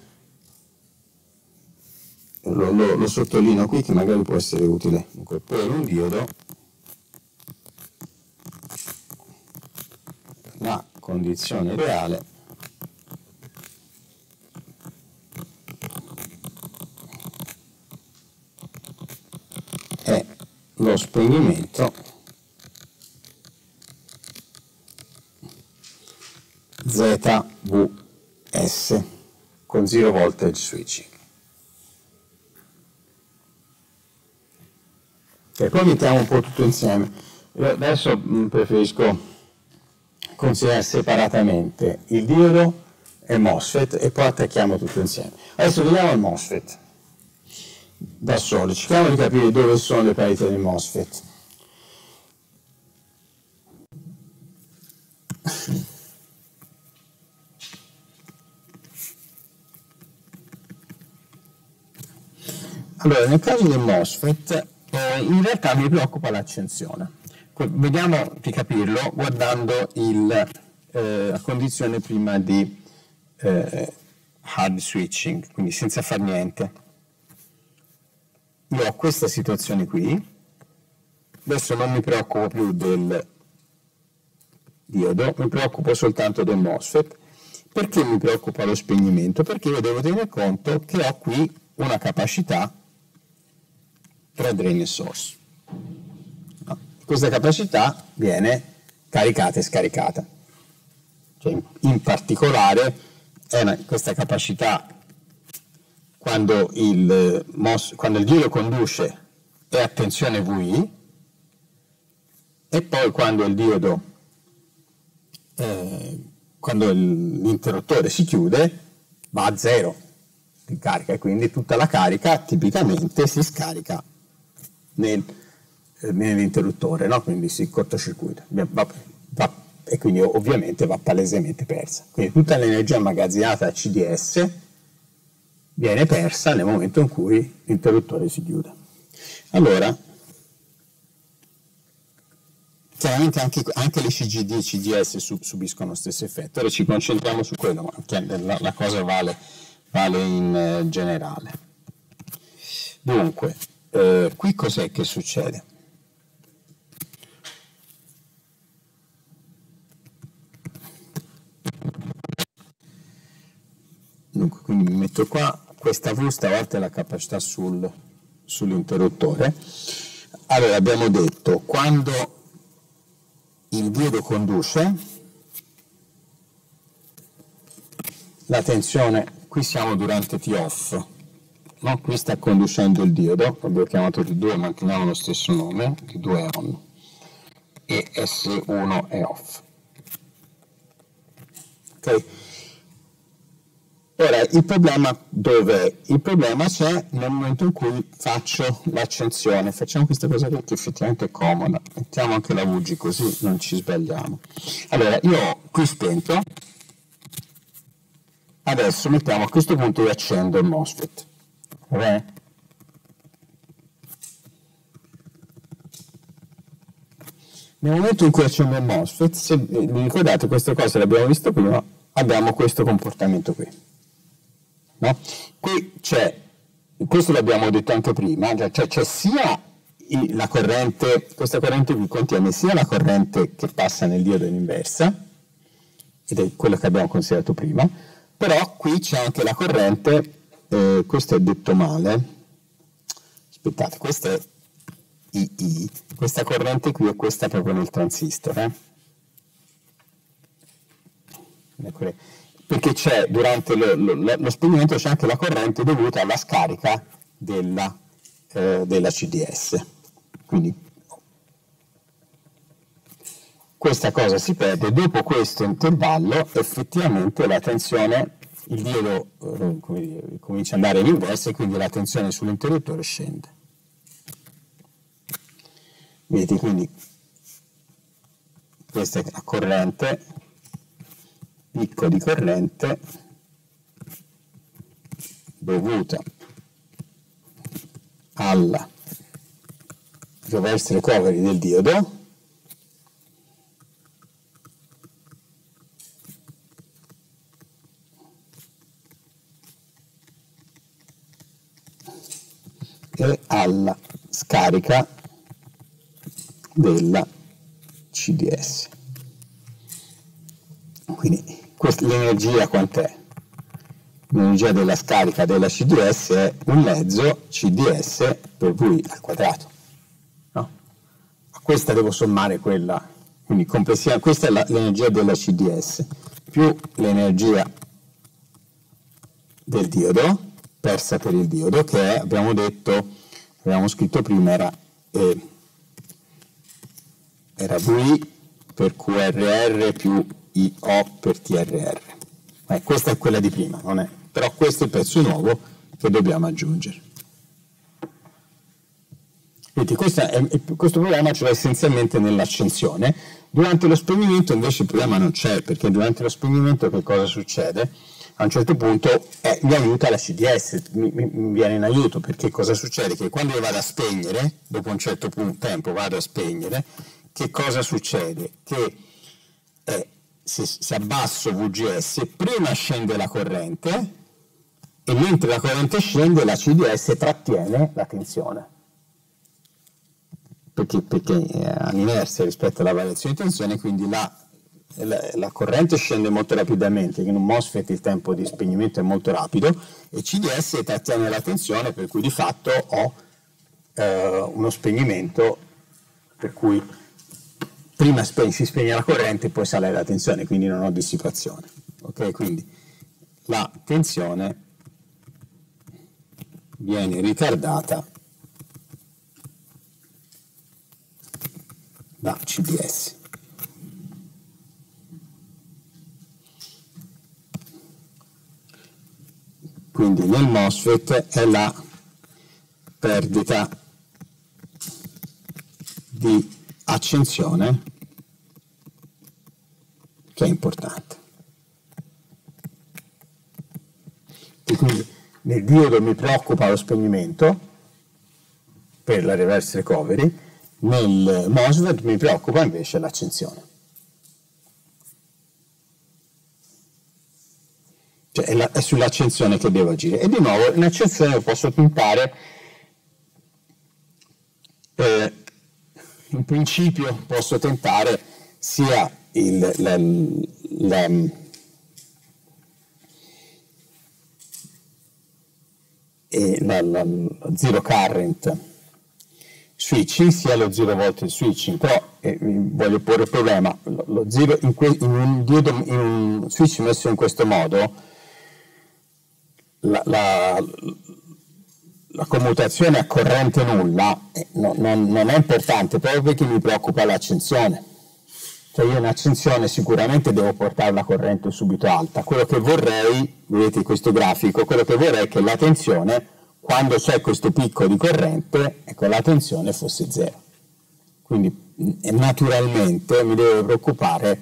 lo sottolineo qui che magari può essere utile. Dunque, per un diodo la condizione ideale è lo spegnimento ZVS con zero voltage switching. E poi mettiamo un po' tutto insieme. Io adesso preferisco considerare separatamente il diodo e il MOSFET e poi attacchiamo tutto insieme. Adesso vediamo il MOSFET da solo, cerchiamo di capire dove sono le parità del MOSFET. Allora, nel caso del MOSFET in realtà mi preoccupa l'accensione, Vediamo di capirlo guardando la condizione prima di hard switching, quindi senza far niente. Io ho questa situazione qui, adesso non mi preoccupo più del diodo, mi preoccupo soltanto del MOSFET. Perché mi preoccupa lo spegnimento? Perché io devo tenere conto che ho qui una capacità tra drain e source. No. Questa capacità viene caricata e scaricata. Cioè, in particolare questa capacità quando il diodo conduce è a tensione VI, e poi quando il diodo quando l'interruttore si chiude va a zero di carica, e quindi tutta la carica tipicamente si scarica nell'interruttore, no? Quindi si cortocircuita e quindi ovviamente va palesemente persa. Quindi tutta l'energia immagazzinata a CDS viene persa nel momento in cui l'interruttore si chiude. Allora, chiaramente anche le CGD e CDS subiscono lo stesso effetto. Ora ci concentriamo su quello, ma la cosa vale in generale. Dunque, qui cos'è che succede? Dunque, quindi mi metto qua, questa V stavolta è la capacità sull'interruttore. Allora, abbiamo detto, quando il diodo conduce, la tensione, qui siamo durante T-off, no? Qui sta conducendo il diodo, l'abbiamo chiamato T2, manteniamo lo stesso nome, T2 è on, e S1 è off. Ok? Ora, il problema dov'è? Il problema c'è nel momento in cui faccio l'accensione. Facciamo questa cosa qui che effettivamente è comoda. Mettiamo anche la VG così non ci sbagliamo. Allora, io ho qui spento. Adesso mettiamo a questo punto io accendo il MOSFET. Va bene? Nel momento in cui accendo il MOSFET, se vi ricordate queste cose le abbiamo viste prima, abbiamo questo comportamento qui. No? Qui c'è, questo l'abbiamo detto anche prima, cioè c'è sia la corrente, questa corrente qui contiene sia la corrente che passa nel diodo in inversa, ed è quello che abbiamo considerato prima, però qui c'è anche la corrente, questo è detto male, aspettate, questa è II, questa corrente qui è questa proprio nel transistor, perché c'è durante lo spegnimento c'è anche la corrente dovuta alla scarica della CDS. Quindi questa cosa si perde, dopo questo intervallo effettivamente la tensione, il diodo comincia ad andare in inverso e quindi la tensione sull'interruttore scende. Vedete, quindi questa è la corrente, picco di corrente dovuta alla reverse recovery del diodo e alla scarica della CDS. Quindi l'energia quant'è? L'energia della scarica della CDS è un mezzo CDS per V al quadrato. No? A questa devo sommare quella, quindi complessiva, questa è l'energia della CDS, più l'energia del diodo, persa per il diodo, che è, abbiamo detto, abbiamo scritto prima, era V per QRR più IO per TRR. Questa è quella di prima, non è? Però questo è il pezzo nuovo che dobbiamo aggiungere. Quindi questo problema ce l'ha essenzialmente nell'accensione. Durante lo spegnimento invece il problema non c'è, perché durante lo spegnimento che cosa succede? A un certo punto mi aiuta la CDS, mi viene in aiuto, perché cosa succede? Che quando io vado a spegnere, dopo un certo tempo vado a spegnere, che cosa succede? Che se abbasso VGS, prima scende la corrente e mentre la corrente scende la CDS trattiene la tensione. Perché è all'inerzia rispetto alla variazione di tensione, quindi la corrente scende molto rapidamente, in un MOSFET il tempo di spegnimento è molto rapido, e CDS trattiene la tensione, per cui di fatto ho uno spegnimento per cui prima si spegne la corrente e poi sale la tensione, quindi non ho dissipazione. Ok, quindi la tensione viene ritardata da CDS. Quindi nel MOSFET è la perdita di accensione che è importante. E quindi nel diodo mi preoccupa lo spegnimento per la reverse recovery, nel MOSFET mi preoccupa invece l'accensione. Cioè è sull'accensione che devo agire. E di nuovo in accensione io posso tentare, in principio posso tentare sia lo zero current switching sia lo zero voltage switching, però voglio porre il problema, lo zero in un switch messo in questo modo la commutazione a corrente nulla non è importante, proprio perché mi preoccupa l'accensione. Cioè io in accensione sicuramente devo portare la corrente subito alta. Quello che vorrei, vedete in questo grafico, quello che vorrei è che la tensione, quando c'è questo picco di corrente, ecco, la tensione fosse zero. Quindi naturalmente mi deve preoccupare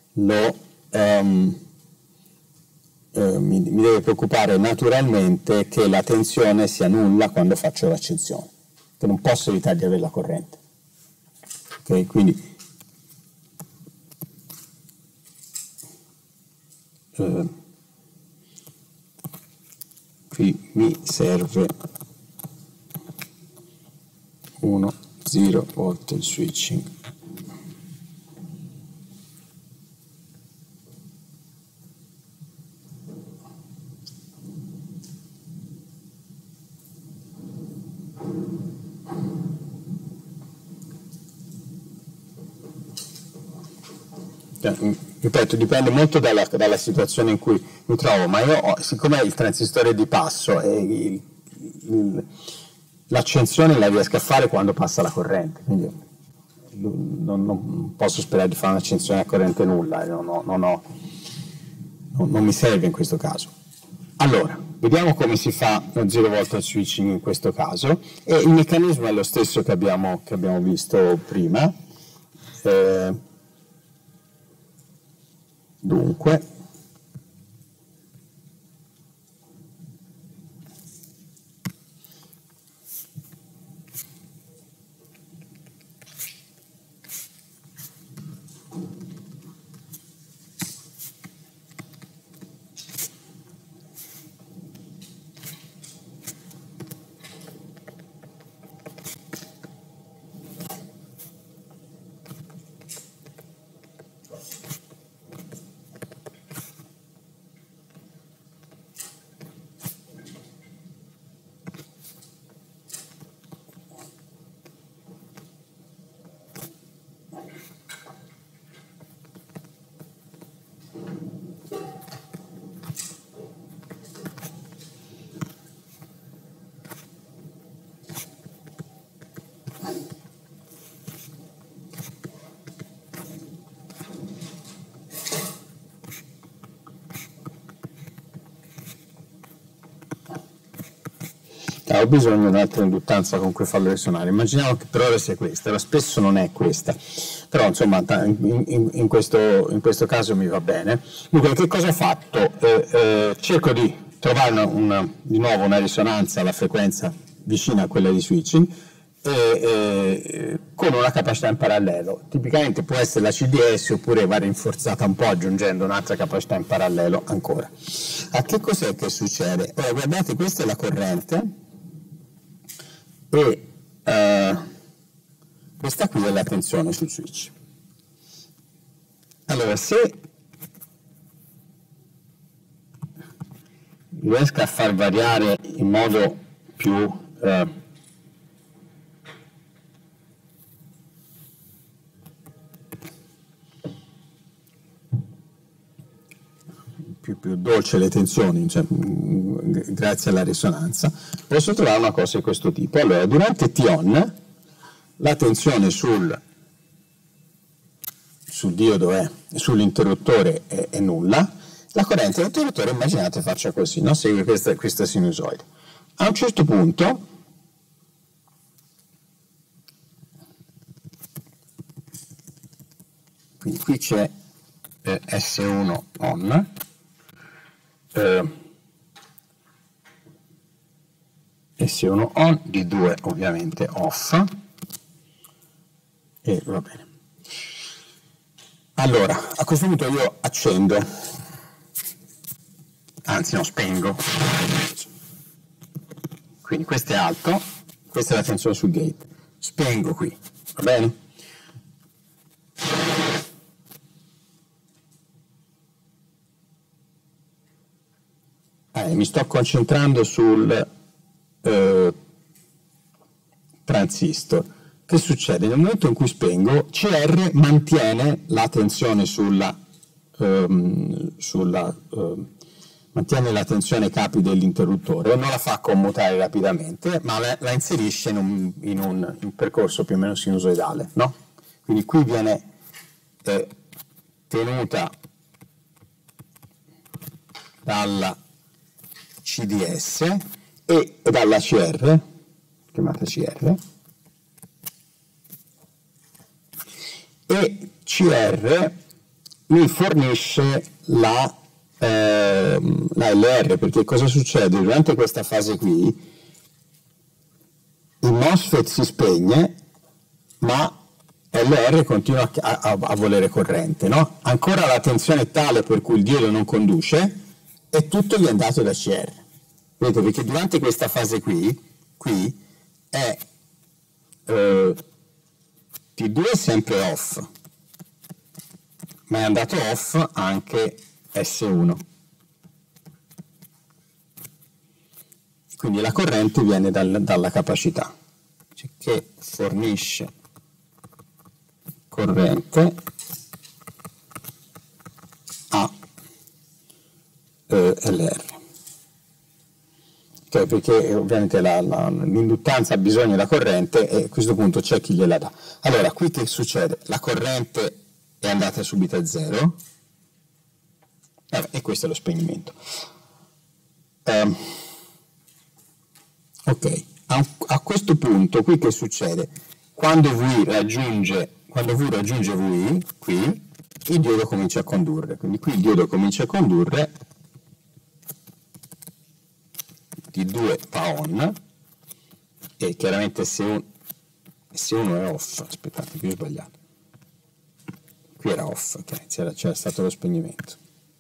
mi deve preoccupare naturalmente che la tensione sia nulla quando faccio l'accensione, che non posso evitare di avere la corrente. Ok, quindi qui mi serve uno zero voltage switching. Ripeto, dipende molto dalla situazione in cui mi trovo, ma io siccome il transistore di passo e l'accensione la riesco a fare quando passa la corrente, quindi non posso sperare di fare un'accensione a corrente nulla, non mi serve in questo caso. Allora, vediamo come si fa lo zero voltage switching in questo caso, e il meccanismo è lo stesso che abbiamo visto prima. Dunque, ho bisogno di un'altra induttanza con cui farlo risuonare. Immaginiamo che per ora sia questa, ma spesso non è questa, però insomma in questo caso mi va bene. Dunque, che cosa ho fatto? Cerco di trovare di nuovo una risonanza alla frequenza vicina a quella di switching, con una capacità in parallelo. Tipicamente può essere la CDS oppure va rinforzata un po' aggiungendo un'altra capacità in parallelo ancora. A che cos'è che succede? Ora guardate, questa è la corrente e questa qui è la tensione sul switch. Allora, se riesco a far variare in modo più dolce le tensioni, cioè, grazie alla risonanza, posso trovare una cosa di questo tipo. Allora, durante T-on la tensione sul diodo sull'interruttore è nulla, la corrente dell'interruttore immaginate faccia così, no? Segue questa sinusoide. A un certo punto quindi qui c'è S1 on, S1 on, D2 ovviamente off, e va bene. Allora, a questo punto io accendo, anzi no, spengo, quindi questo è alto, questa è la tensione sul gate, spengo qui, va bene? Mi sto concentrando sul transistor. Che succede? Nel momento in cui spengo, CR mantiene la tensione mantiene la tensione capi dell'interruttore, non la fa commutare rapidamente, ma la inserisce in un percorso più o meno sinusoidale, no? Quindi qui viene tenuta dalla CDS e dalla CR, chiamata CR, e CR mi fornisce la LR, perché cosa succede? Durante questa fase qui il MOSFET si spegne, ma LR continua a volere corrente, no? Ancora la tensione è tale per cui il diodo non conduce e tutto viene dato da CR. Vedete, perché durante questa fase qui è T2 è sempre off, ma è andato off anche S1. Quindi la corrente viene dalla capacità, cioè che fornisce corrente a LR. Okay, perché ovviamente l'induttanza ha bisogno della corrente e a questo punto c'è chi gliela dà. Allora, qui che succede? La corrente è andata subito a zero, e questo è lo spegnimento. Ok, a questo punto qui che succede? Quando V raggiunge V qui, il diodo comincia a condurre, quindi qui il diodo comincia a condurre, T2 va on, e chiaramente S1 è off, aspettate, qui ho sbagliato, qui era off, okay, c'era stato lo spegnimento.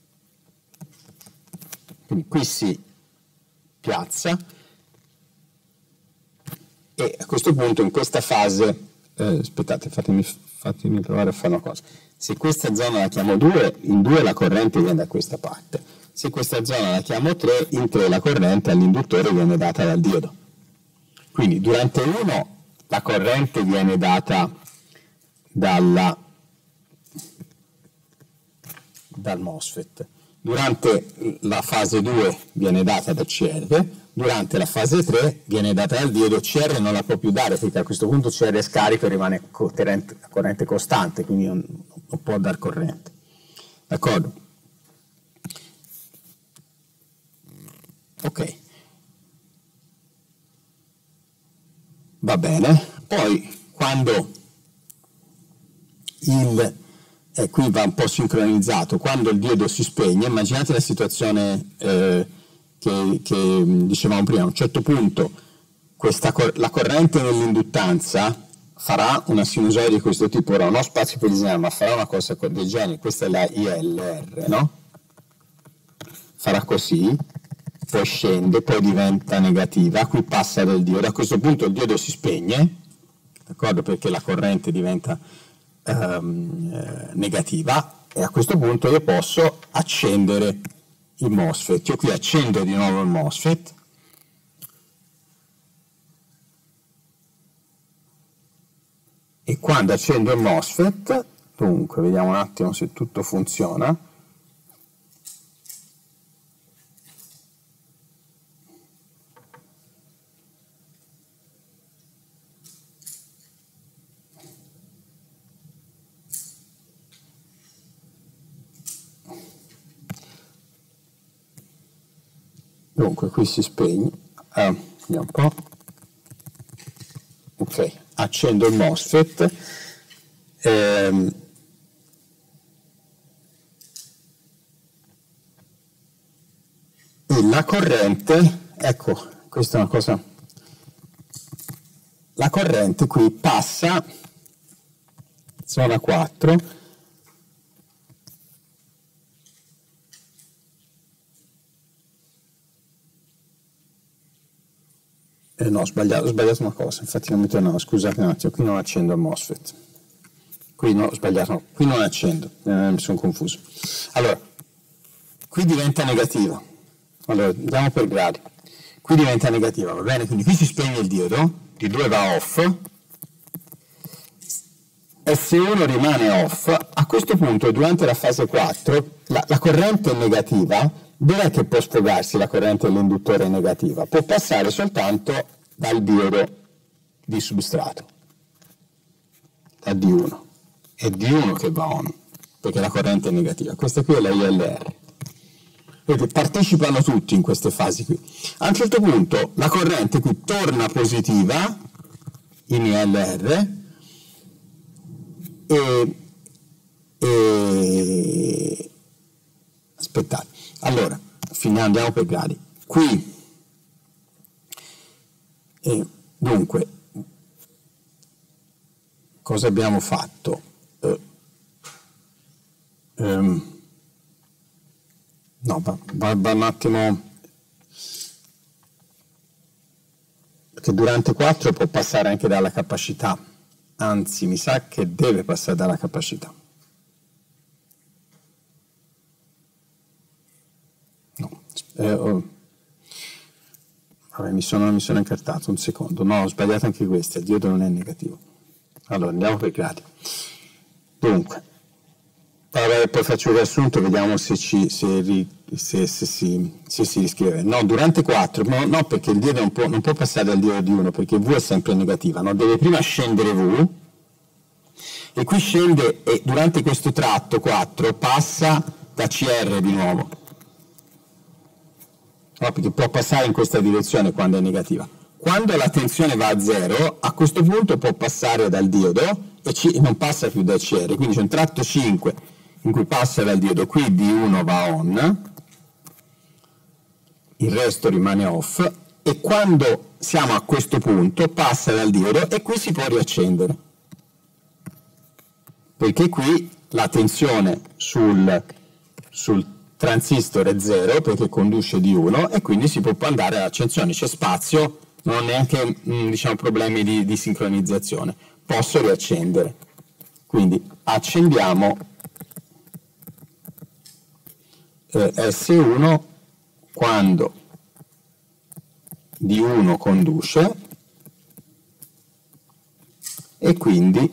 Quindi qui si piazza e a questo punto in questa fase, aspettate, fatemi provare a fare una cosa. Se questa zona la chiamo 2, in 2 la corrente viene da questa parte. Se questa zona la chiamo 3, in 3 la corrente all'induttore viene data dal diodo. Quindi durante 1 la corrente viene data dal MOSFET. Durante la fase 2 viene data da CR, durante la fase 3 viene data dal diodo. CR non la può più dare perché a questo punto CR è scarico e rimane corrente costante, quindi non può dar corrente. D'accordo? Ok. Va bene. Poi quando qui va un po' sincronizzato, quando il diodo si spegne, immaginate la situazione che dicevamo prima, a un certo punto la corrente nell'induttanza farà una sinusoide di questo tipo, ora non ho spazio per disegnare, ma farà una cosa del genere, questa è la ILR, no? Farà così, poi scende, poi diventa negativa, qui passa del diodo, a questo punto il diodo si spegne, d'accordo? Perché la corrente diventa negativa, e a questo punto io posso accendere il MOSFET. Io qui accendo di nuovo il MOSFET, e quando accendo il MOSFET, dunque vediamo un attimo se tutto funziona, dunque qui si spegne, vediamo un po', ok, accendo il MOSFET, e la corrente, ecco, questa è una cosa, la corrente qui passa, zona 4, no, ho sbagliato una cosa, infatti non mi tornava, scusate un attimo, qui non accendo il MOSFET, qui no, ho sbagliato, no, qui non accendo, mi sono confuso. Allora, qui diventa negativa, allora andiamo per gradi, qui diventa negativa, va bene? Quindi qui si spegne il diodo, D2 va off, S1 rimane off, a questo punto durante la fase 4 la corrente negativa, dov'è che può sfogarsi la corrente dell'induttore negativa? Può passare soltanto dal diodo di substrato, da D1, è D1 che va on, perché la corrente è negativa, questa qui è la ILR. Vedete, partecipano tutti in queste fasi qui. A un certo punto la corrente qui torna positiva in ILR e aspettate, allora andiamo per gradi. Qui dunque cosa abbiamo fatto? No, va un attimo, perché durante 4 può passare anche dalla capacità, anzi mi sa che deve passare dalla capacità. No, vabbè, mi sono incartato, un secondo, no, ho sbagliato anche questa, il diodo non è negativo. Allora, andiamo per gradi. Dunque, poi faccio il riassunto, vediamo se si riscrive. No, durante 4, no, perché il diodo non può passare dal diodo di 1, perché V è sempre negativa, no? Deve prima scendere V, e qui scende, e durante questo tratto 4 passa da CR di nuovo, no, perché può passare in questa direzione quando è negativa. Quando la tensione va a 0, a questo punto può passare dal diodo e non passa più da CR, quindi c'è un tratto 5 in cui passa dal diodo, qui D1 va on, il resto rimane off, e quando siamo a questo punto passa dal diodo e qui si può riaccendere, perché qui la tensione sul transistor è 0 perché conduce D1 e quindi si può andare all'accensione, c'è spazio, non ho neanche diciamo, problemi di sincronizzazione, posso riaccendere, quindi accendiamo S1 quando D1 conduce e quindi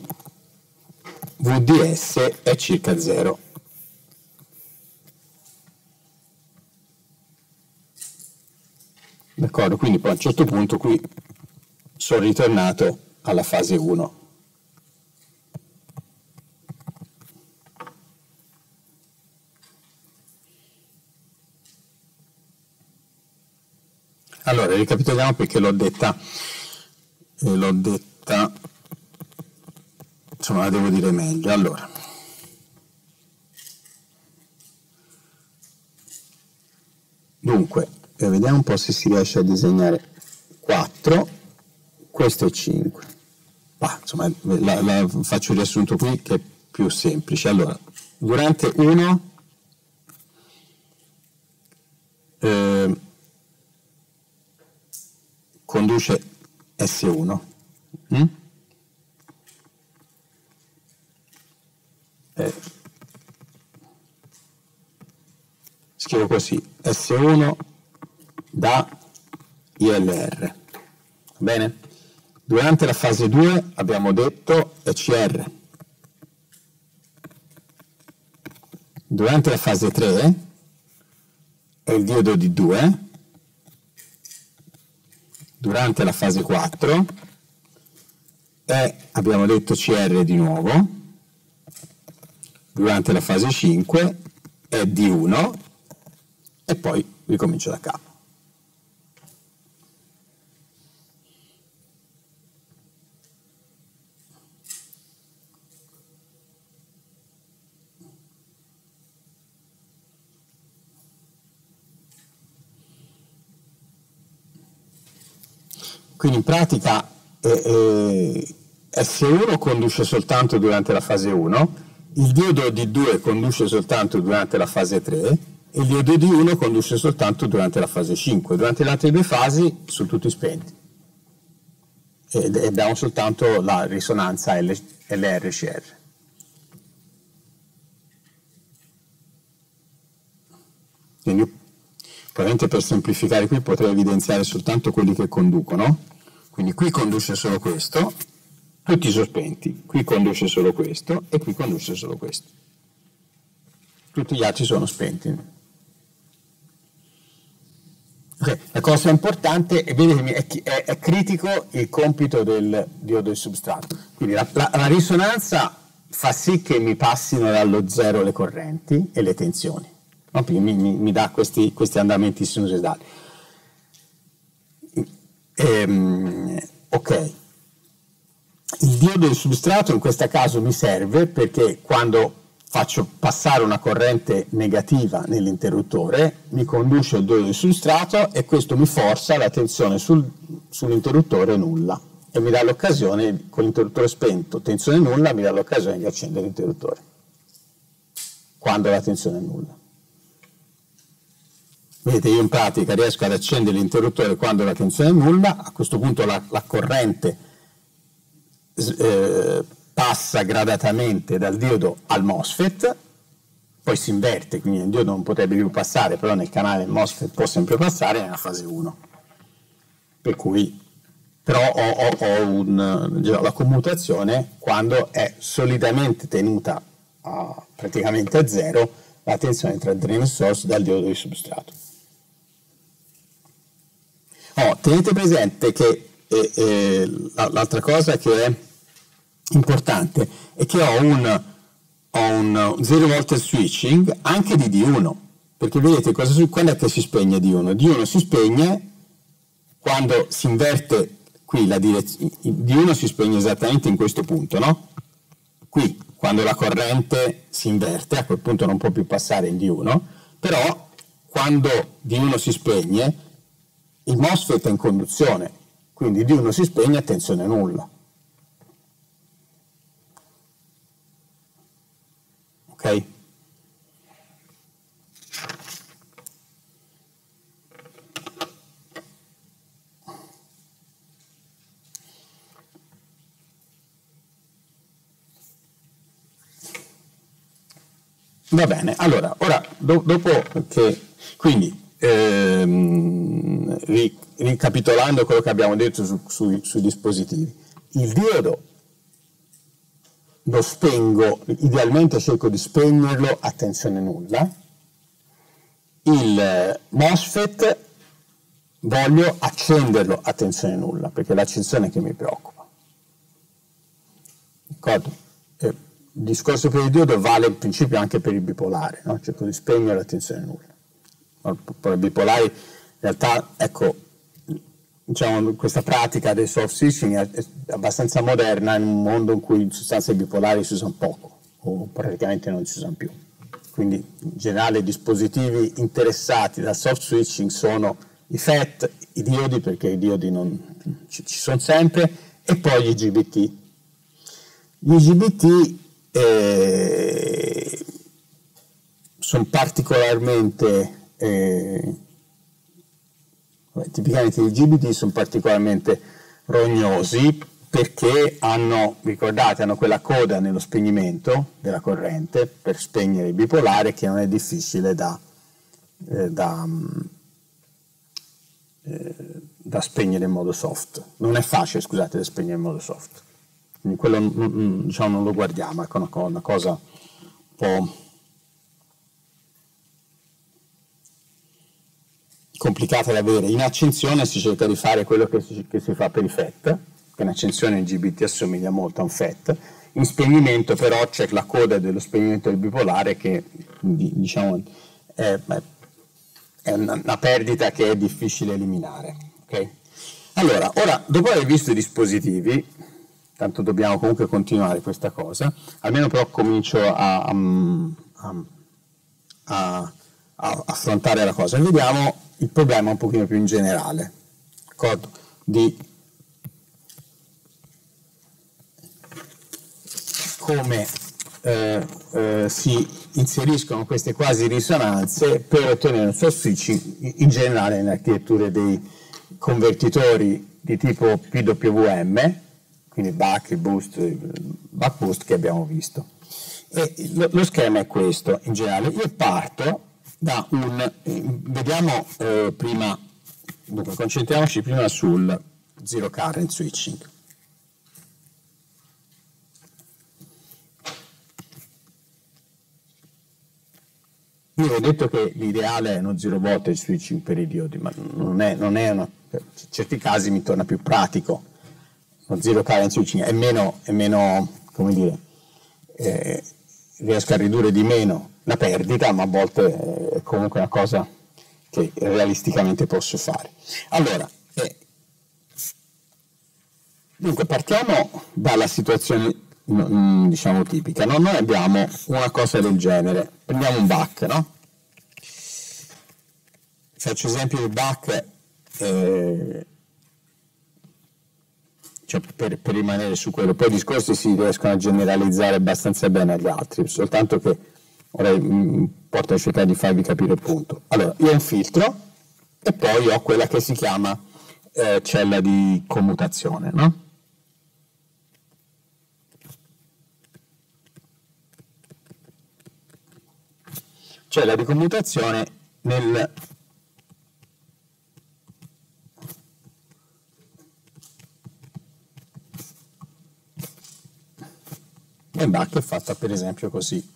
VDS è circa 0. D'accordo? Quindi poi a un certo punto qui sono ritornato alla fase 1. Allora, ricapitoliamo perché l'ho detta, insomma la devo dire meglio. Allora, dunque, vediamo un po' se si riesce a disegnare 4. questo è 5. Insomma, faccio il riassunto qui che è più semplice. Allora, durante 1 conduce S1. Scrivo così, S1 da ILR. Va bene? Durante la fase 2 abbiamo detto ECR. Durante la fase 3 è il diodo di 2. Durante la fase 4 abbiamo detto CR di nuovo. Durante la fase 5 è D1 e poi ricomincio da capo. Quindi in pratica S1 conduce soltanto durante la fase 1, il diodo D2 conduce soltanto durante la fase 3 e il diodo D1 conduce soltanto durante la fase 5. Durante le altre due fasi sono tutti spenti e abbiamo soltanto la risonanza LRCR. Quindi probabilmente per semplificare qui potrei evidenziare soltanto quelli che conducono. Quindi qui conduce solo questo, tutti sospenti, qui conduce solo questo e qui conduce solo questo. Tutti gli altri sono spenti. Okay. La cosa importante è, vedete, è critico il compito del diodo di substrato. Quindi la risonanza fa sì che mi passino dallo zero le correnti e le tensioni. No? Mi dà questi andamenti sinusoidali. Ok, il diodo di substrato in questo caso mi serve perché quando faccio passare una corrente negativa nell'interruttore mi conduce il diodo di substrato e questo mi forza la tensione sull'interruttore nulla e mi dà l'occasione, con l'interruttore spento, tensione nulla, mi dà l'occasione di accendere l'interruttore quando la tensione è nulla. Vedete, io in pratica riesco ad accendere l'interruttore quando la tensione è nulla, a questo punto la corrente passa gradatamente dal diodo al MOSFET, poi si inverte, quindi il diodo non potrebbe più passare, però nel canale il MOSFET può sempre passare nella fase 1. Per cui, però ho la commutazione quando è solidamente tenuta praticamente a zero la tensione tra drain e source dal diodo di substrato. Tenete presente che l'altra cosa che è importante è che ho un 0 volt switching anche di D1, perché vedete quando è che si spegne D1? D1 si spegne quando si inverte qui la direzione, D1 si spegne esattamente in questo punto, no? Qui, quando la corrente si inverte, a quel punto non può più passare in D1, però quando D1 si spegne il MOSFET è in conduzione, quindi D1 si spegne a tensione nulla. Ok? Va bene, allora, ora, dopo che, quindi, ricapitolando quello che abbiamo detto sui dispositivi, il diodo lo spengo, idealmente cerco di spegnerlo a tensione nulla, il MOSFET voglio accenderlo a tensione nulla, perché è l'accensione che mi preoccupa. D'accordo? Il discorso per il diodo vale in principio anche per il bipolare, no? Cerco di spegnere a tensione nulla. Per i bipolari, in realtà, ecco, diciamo, questa pratica del soft switching è abbastanza moderna in un mondo in cui in sostanza i bipolari si usano poco, o praticamente non si usano più. Quindi, in generale, i dispositivi interessati dal soft switching sono i FET, i diodi, perché i diodi non ci sono sempre, e poi gli IGBT. Gli IGBT sono particolarmente, tipicamente gli IGBT sono particolarmente rognosi perché hanno quella coda nello spegnimento della corrente per spegnere il bipolare, che non è difficile da spegnere in modo soft. Non è facile, scusate, da spegnere in modo soft. Quindi quello diciamo, non lo guardiamo, è una cosa un po' complicata da avere. In accensione si cerca di fare quello che si fa per i FET, che in accensione il GBT assomiglia molto a un FET. In spegnimento però c'è la coda dello spegnimento del bipolare che diciamo è una perdita che è difficile eliminare. Okay? Allora, ora, dopo aver visto i dispositivi, tanto dobbiamo comunque continuare questa cosa, almeno però comincio a affrontare la cosa. Vediamo il problema un pochino più in generale, d'accordo? Di come si inseriscono queste quasi risonanze per ottenere un soft switching in generale nelle architetture dei convertitori di tipo PWM, quindi buck boost che abbiamo visto. E lo schema è questo in generale. Io parto da vediamo prima, dunque concentriamoci prima sul zero current switching. Io ho detto che l'ideale è uno zero voltage switching per i diodi, ma non è in certi casi mi torna più pratico. Lo zero current switching è meno come dire, riesco a ridurre di meno la perdita, ma a volte è comunque una cosa che realisticamente posso fare. Allora, dunque partiamo dalla situazione diciamo tipica, no? Noi abbiamo una cosa del genere, prendiamo un buck, no? Faccio esempio del buck, cioè per rimanere su quello, poi i discorsi si riescono a generalizzare abbastanza bene agli altri, soltanto che ora importa a cercare di farvi capire il punto. Allora, io ho un filtro e poi ho quella che si chiama cella di commutazione, no? Cella di commutazione nel buck è fatta per esempio così.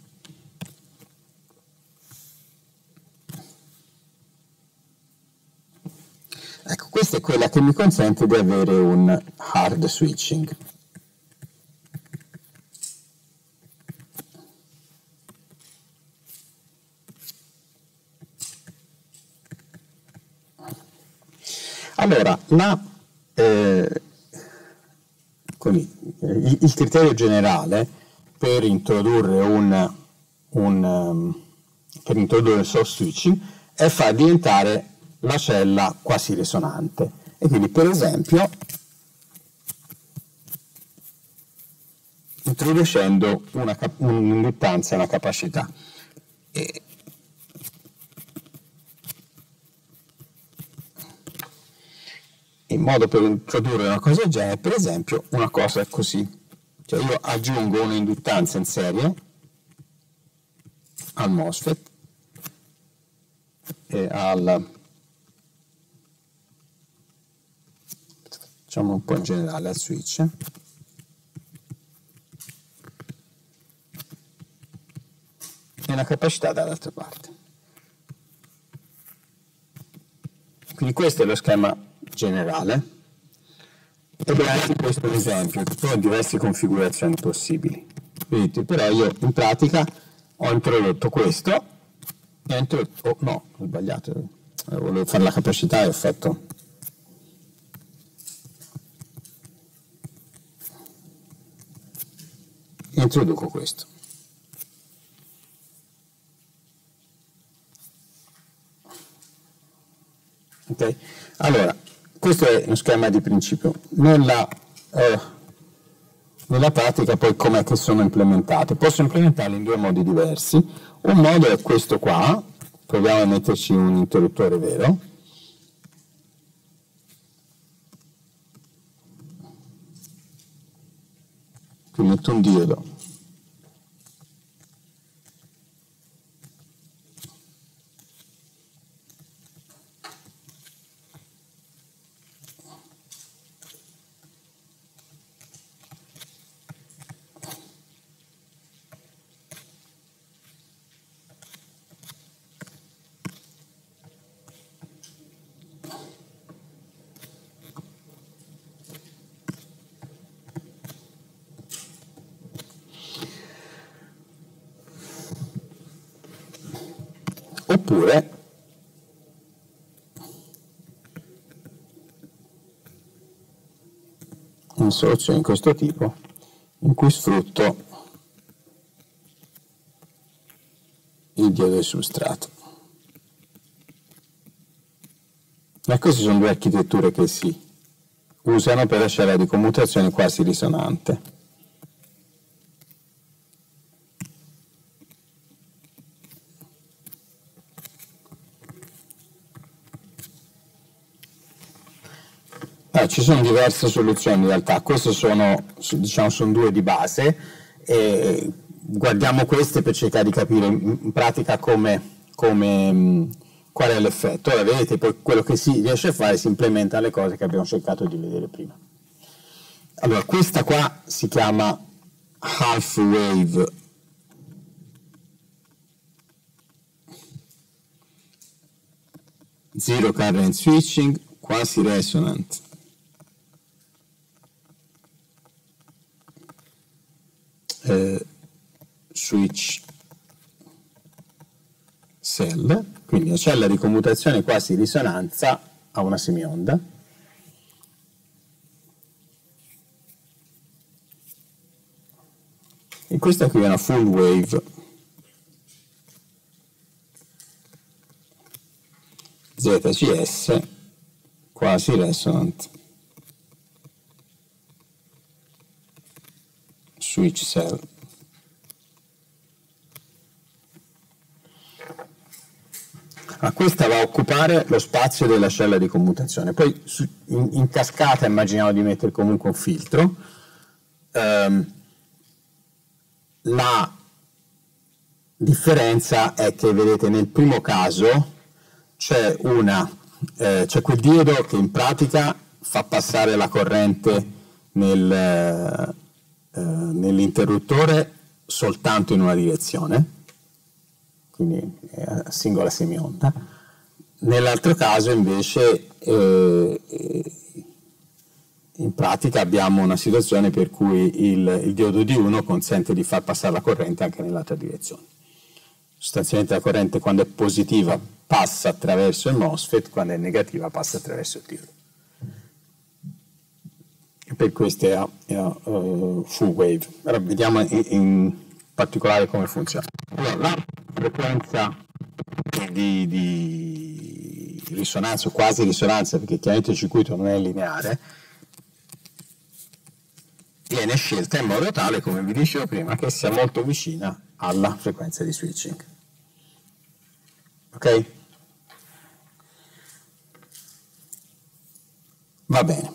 Ecco, questa è quella che mi consente di avere un hard switching. Allora, il criterio generale per introdurre per introdurre il soft switching è far diventare la cella quasi risonante. E quindi, per esempio, introducendo un'induttanza e una capacità. In modo per introdurre una cosa del genere, per esempio, una cosa è così. Cioè io aggiungo un'induttanza in serie al MOSFET e facciamo un po' in generale al switch. E una capacità dall'altra parte. Quindi questo è lo schema generale. Ed è anche questo l'esempio, ci sono diverse configurazioni possibili. Vedete, però io in pratica ho introdotto questo e ho no, ho sbagliato, volevo fare la capacità e ho fatto introduco questo. Ok? Allora, questo è uno schema di principio. Nella pratica poi com'è che sono implementate? Posso implementarle in due modi diversi. Un modo è questo qua, proviamo a metterci un interruttore vero. Qui metto un diodo. Oppure una soluzione di questo tipo in cui sfrutto il diodo del substrato. E queste sono due architetture che si usano per la cella di commutazione quasi risonante. Ci sono diverse soluzioni in realtà, queste sono, diciamo, sono due di base, e guardiamo queste per cercare di capire in pratica qual è l'effetto. Ora vedete, poi quello che si riesce a fare si implementa le cose che abbiamo cercato di vedere prima. Allora, questa qua si chiama half wave zero current switching quasi resonant switch cell, quindi una cella di commutazione quasi risonanza a una semionda. E questa qui è una full wave ZCS quasi resonant switch cell. Questa va a occupare lo spazio della cella di commutazione. Poi in cascata immaginiamo di mettere comunque un filtro. La differenza è che, vedete, nel primo caso c'è quel diodo che in pratica fa passare la corrente nell'interruttore soltanto in una direzione, quindi a singola semionda. Nell'altro caso invece in pratica abbiamo una situazione per cui il diodo di 1 consente di far passare la corrente anche nell'altra direzione. Sostanzialmente la corrente, quando è positiva, passa attraverso il MOSFET, quando è negativa passa attraverso il diodo. Per questo è full wave. Ora vediamo in particolare come funziona. Allora, la frequenza di risonanza o quasi risonanza, perché chiaramente il circuito non è lineare, viene scelta in modo tale, come vi dicevo prima, che sia molto vicina alla frequenza di switching. Ok? Va bene.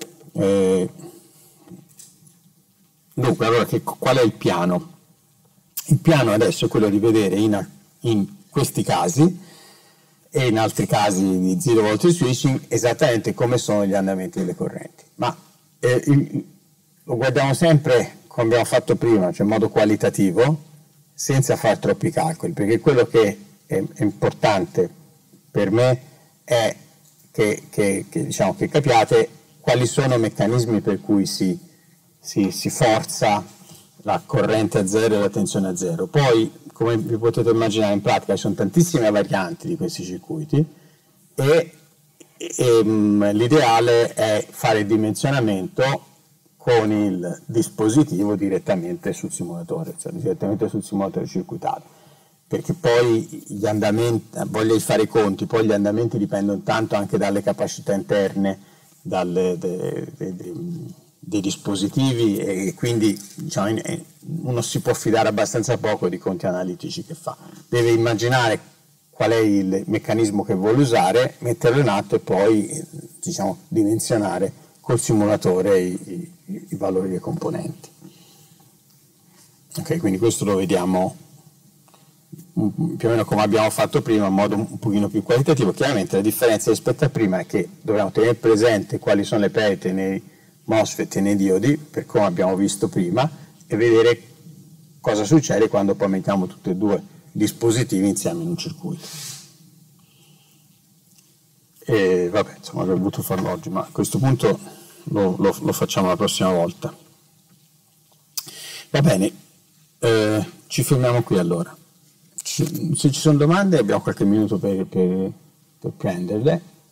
Dunque, allora, qual è il piano? Il piano adesso è quello di vedere in questi casi e in altri casi di zero volt switching esattamente come sono gli andamenti delle correnti. Ma lo guardiamo sempre come abbiamo fatto prima, cioè in modo qualitativo, senza fare troppi calcoli, perché quello che è importante per me è che capiate quali sono i meccanismi per cui si forza la corrente a zero e la tensione a zero. Poi, come vi potete immaginare, in pratica ci sono tantissime varianti di questi circuiti e l'ideale è fare il dimensionamento con il dispositivo direttamente sul simulatore, cioè direttamente sul simulatore circuitario, perché poi gli andamenti, voglio fare i conti, poi gli andamenti dipendono tanto anche dalle capacità interne dei dispositivi, e quindi diciamo, uno si può fidare abbastanza poco dei conti analitici che fa. Deve immaginare qual è il meccanismo che vuole usare, metterlo in atto e poi diciamo, dimensionare col simulatore i valori dei componenti. Ok, quindi questo lo vediamo più o meno come abbiamo fatto prima, in modo un pochino più qualitativo. Chiaramente la differenza rispetto a prima è che dobbiamo tenere presente quali sono le perdite nei MOSFET e nei diodi, per come abbiamo visto prima, e vedere cosa succede quando poi mettiamo tutti e due i dispositivi insieme in un circuito. E vabbè, insomma, avrei voluto farlo oggi, ma a questo punto lo facciamo la prossima volta. Va bene, ci fermiamo qui allora. Se ci sono domande abbiamo qualche minuto per prenderle.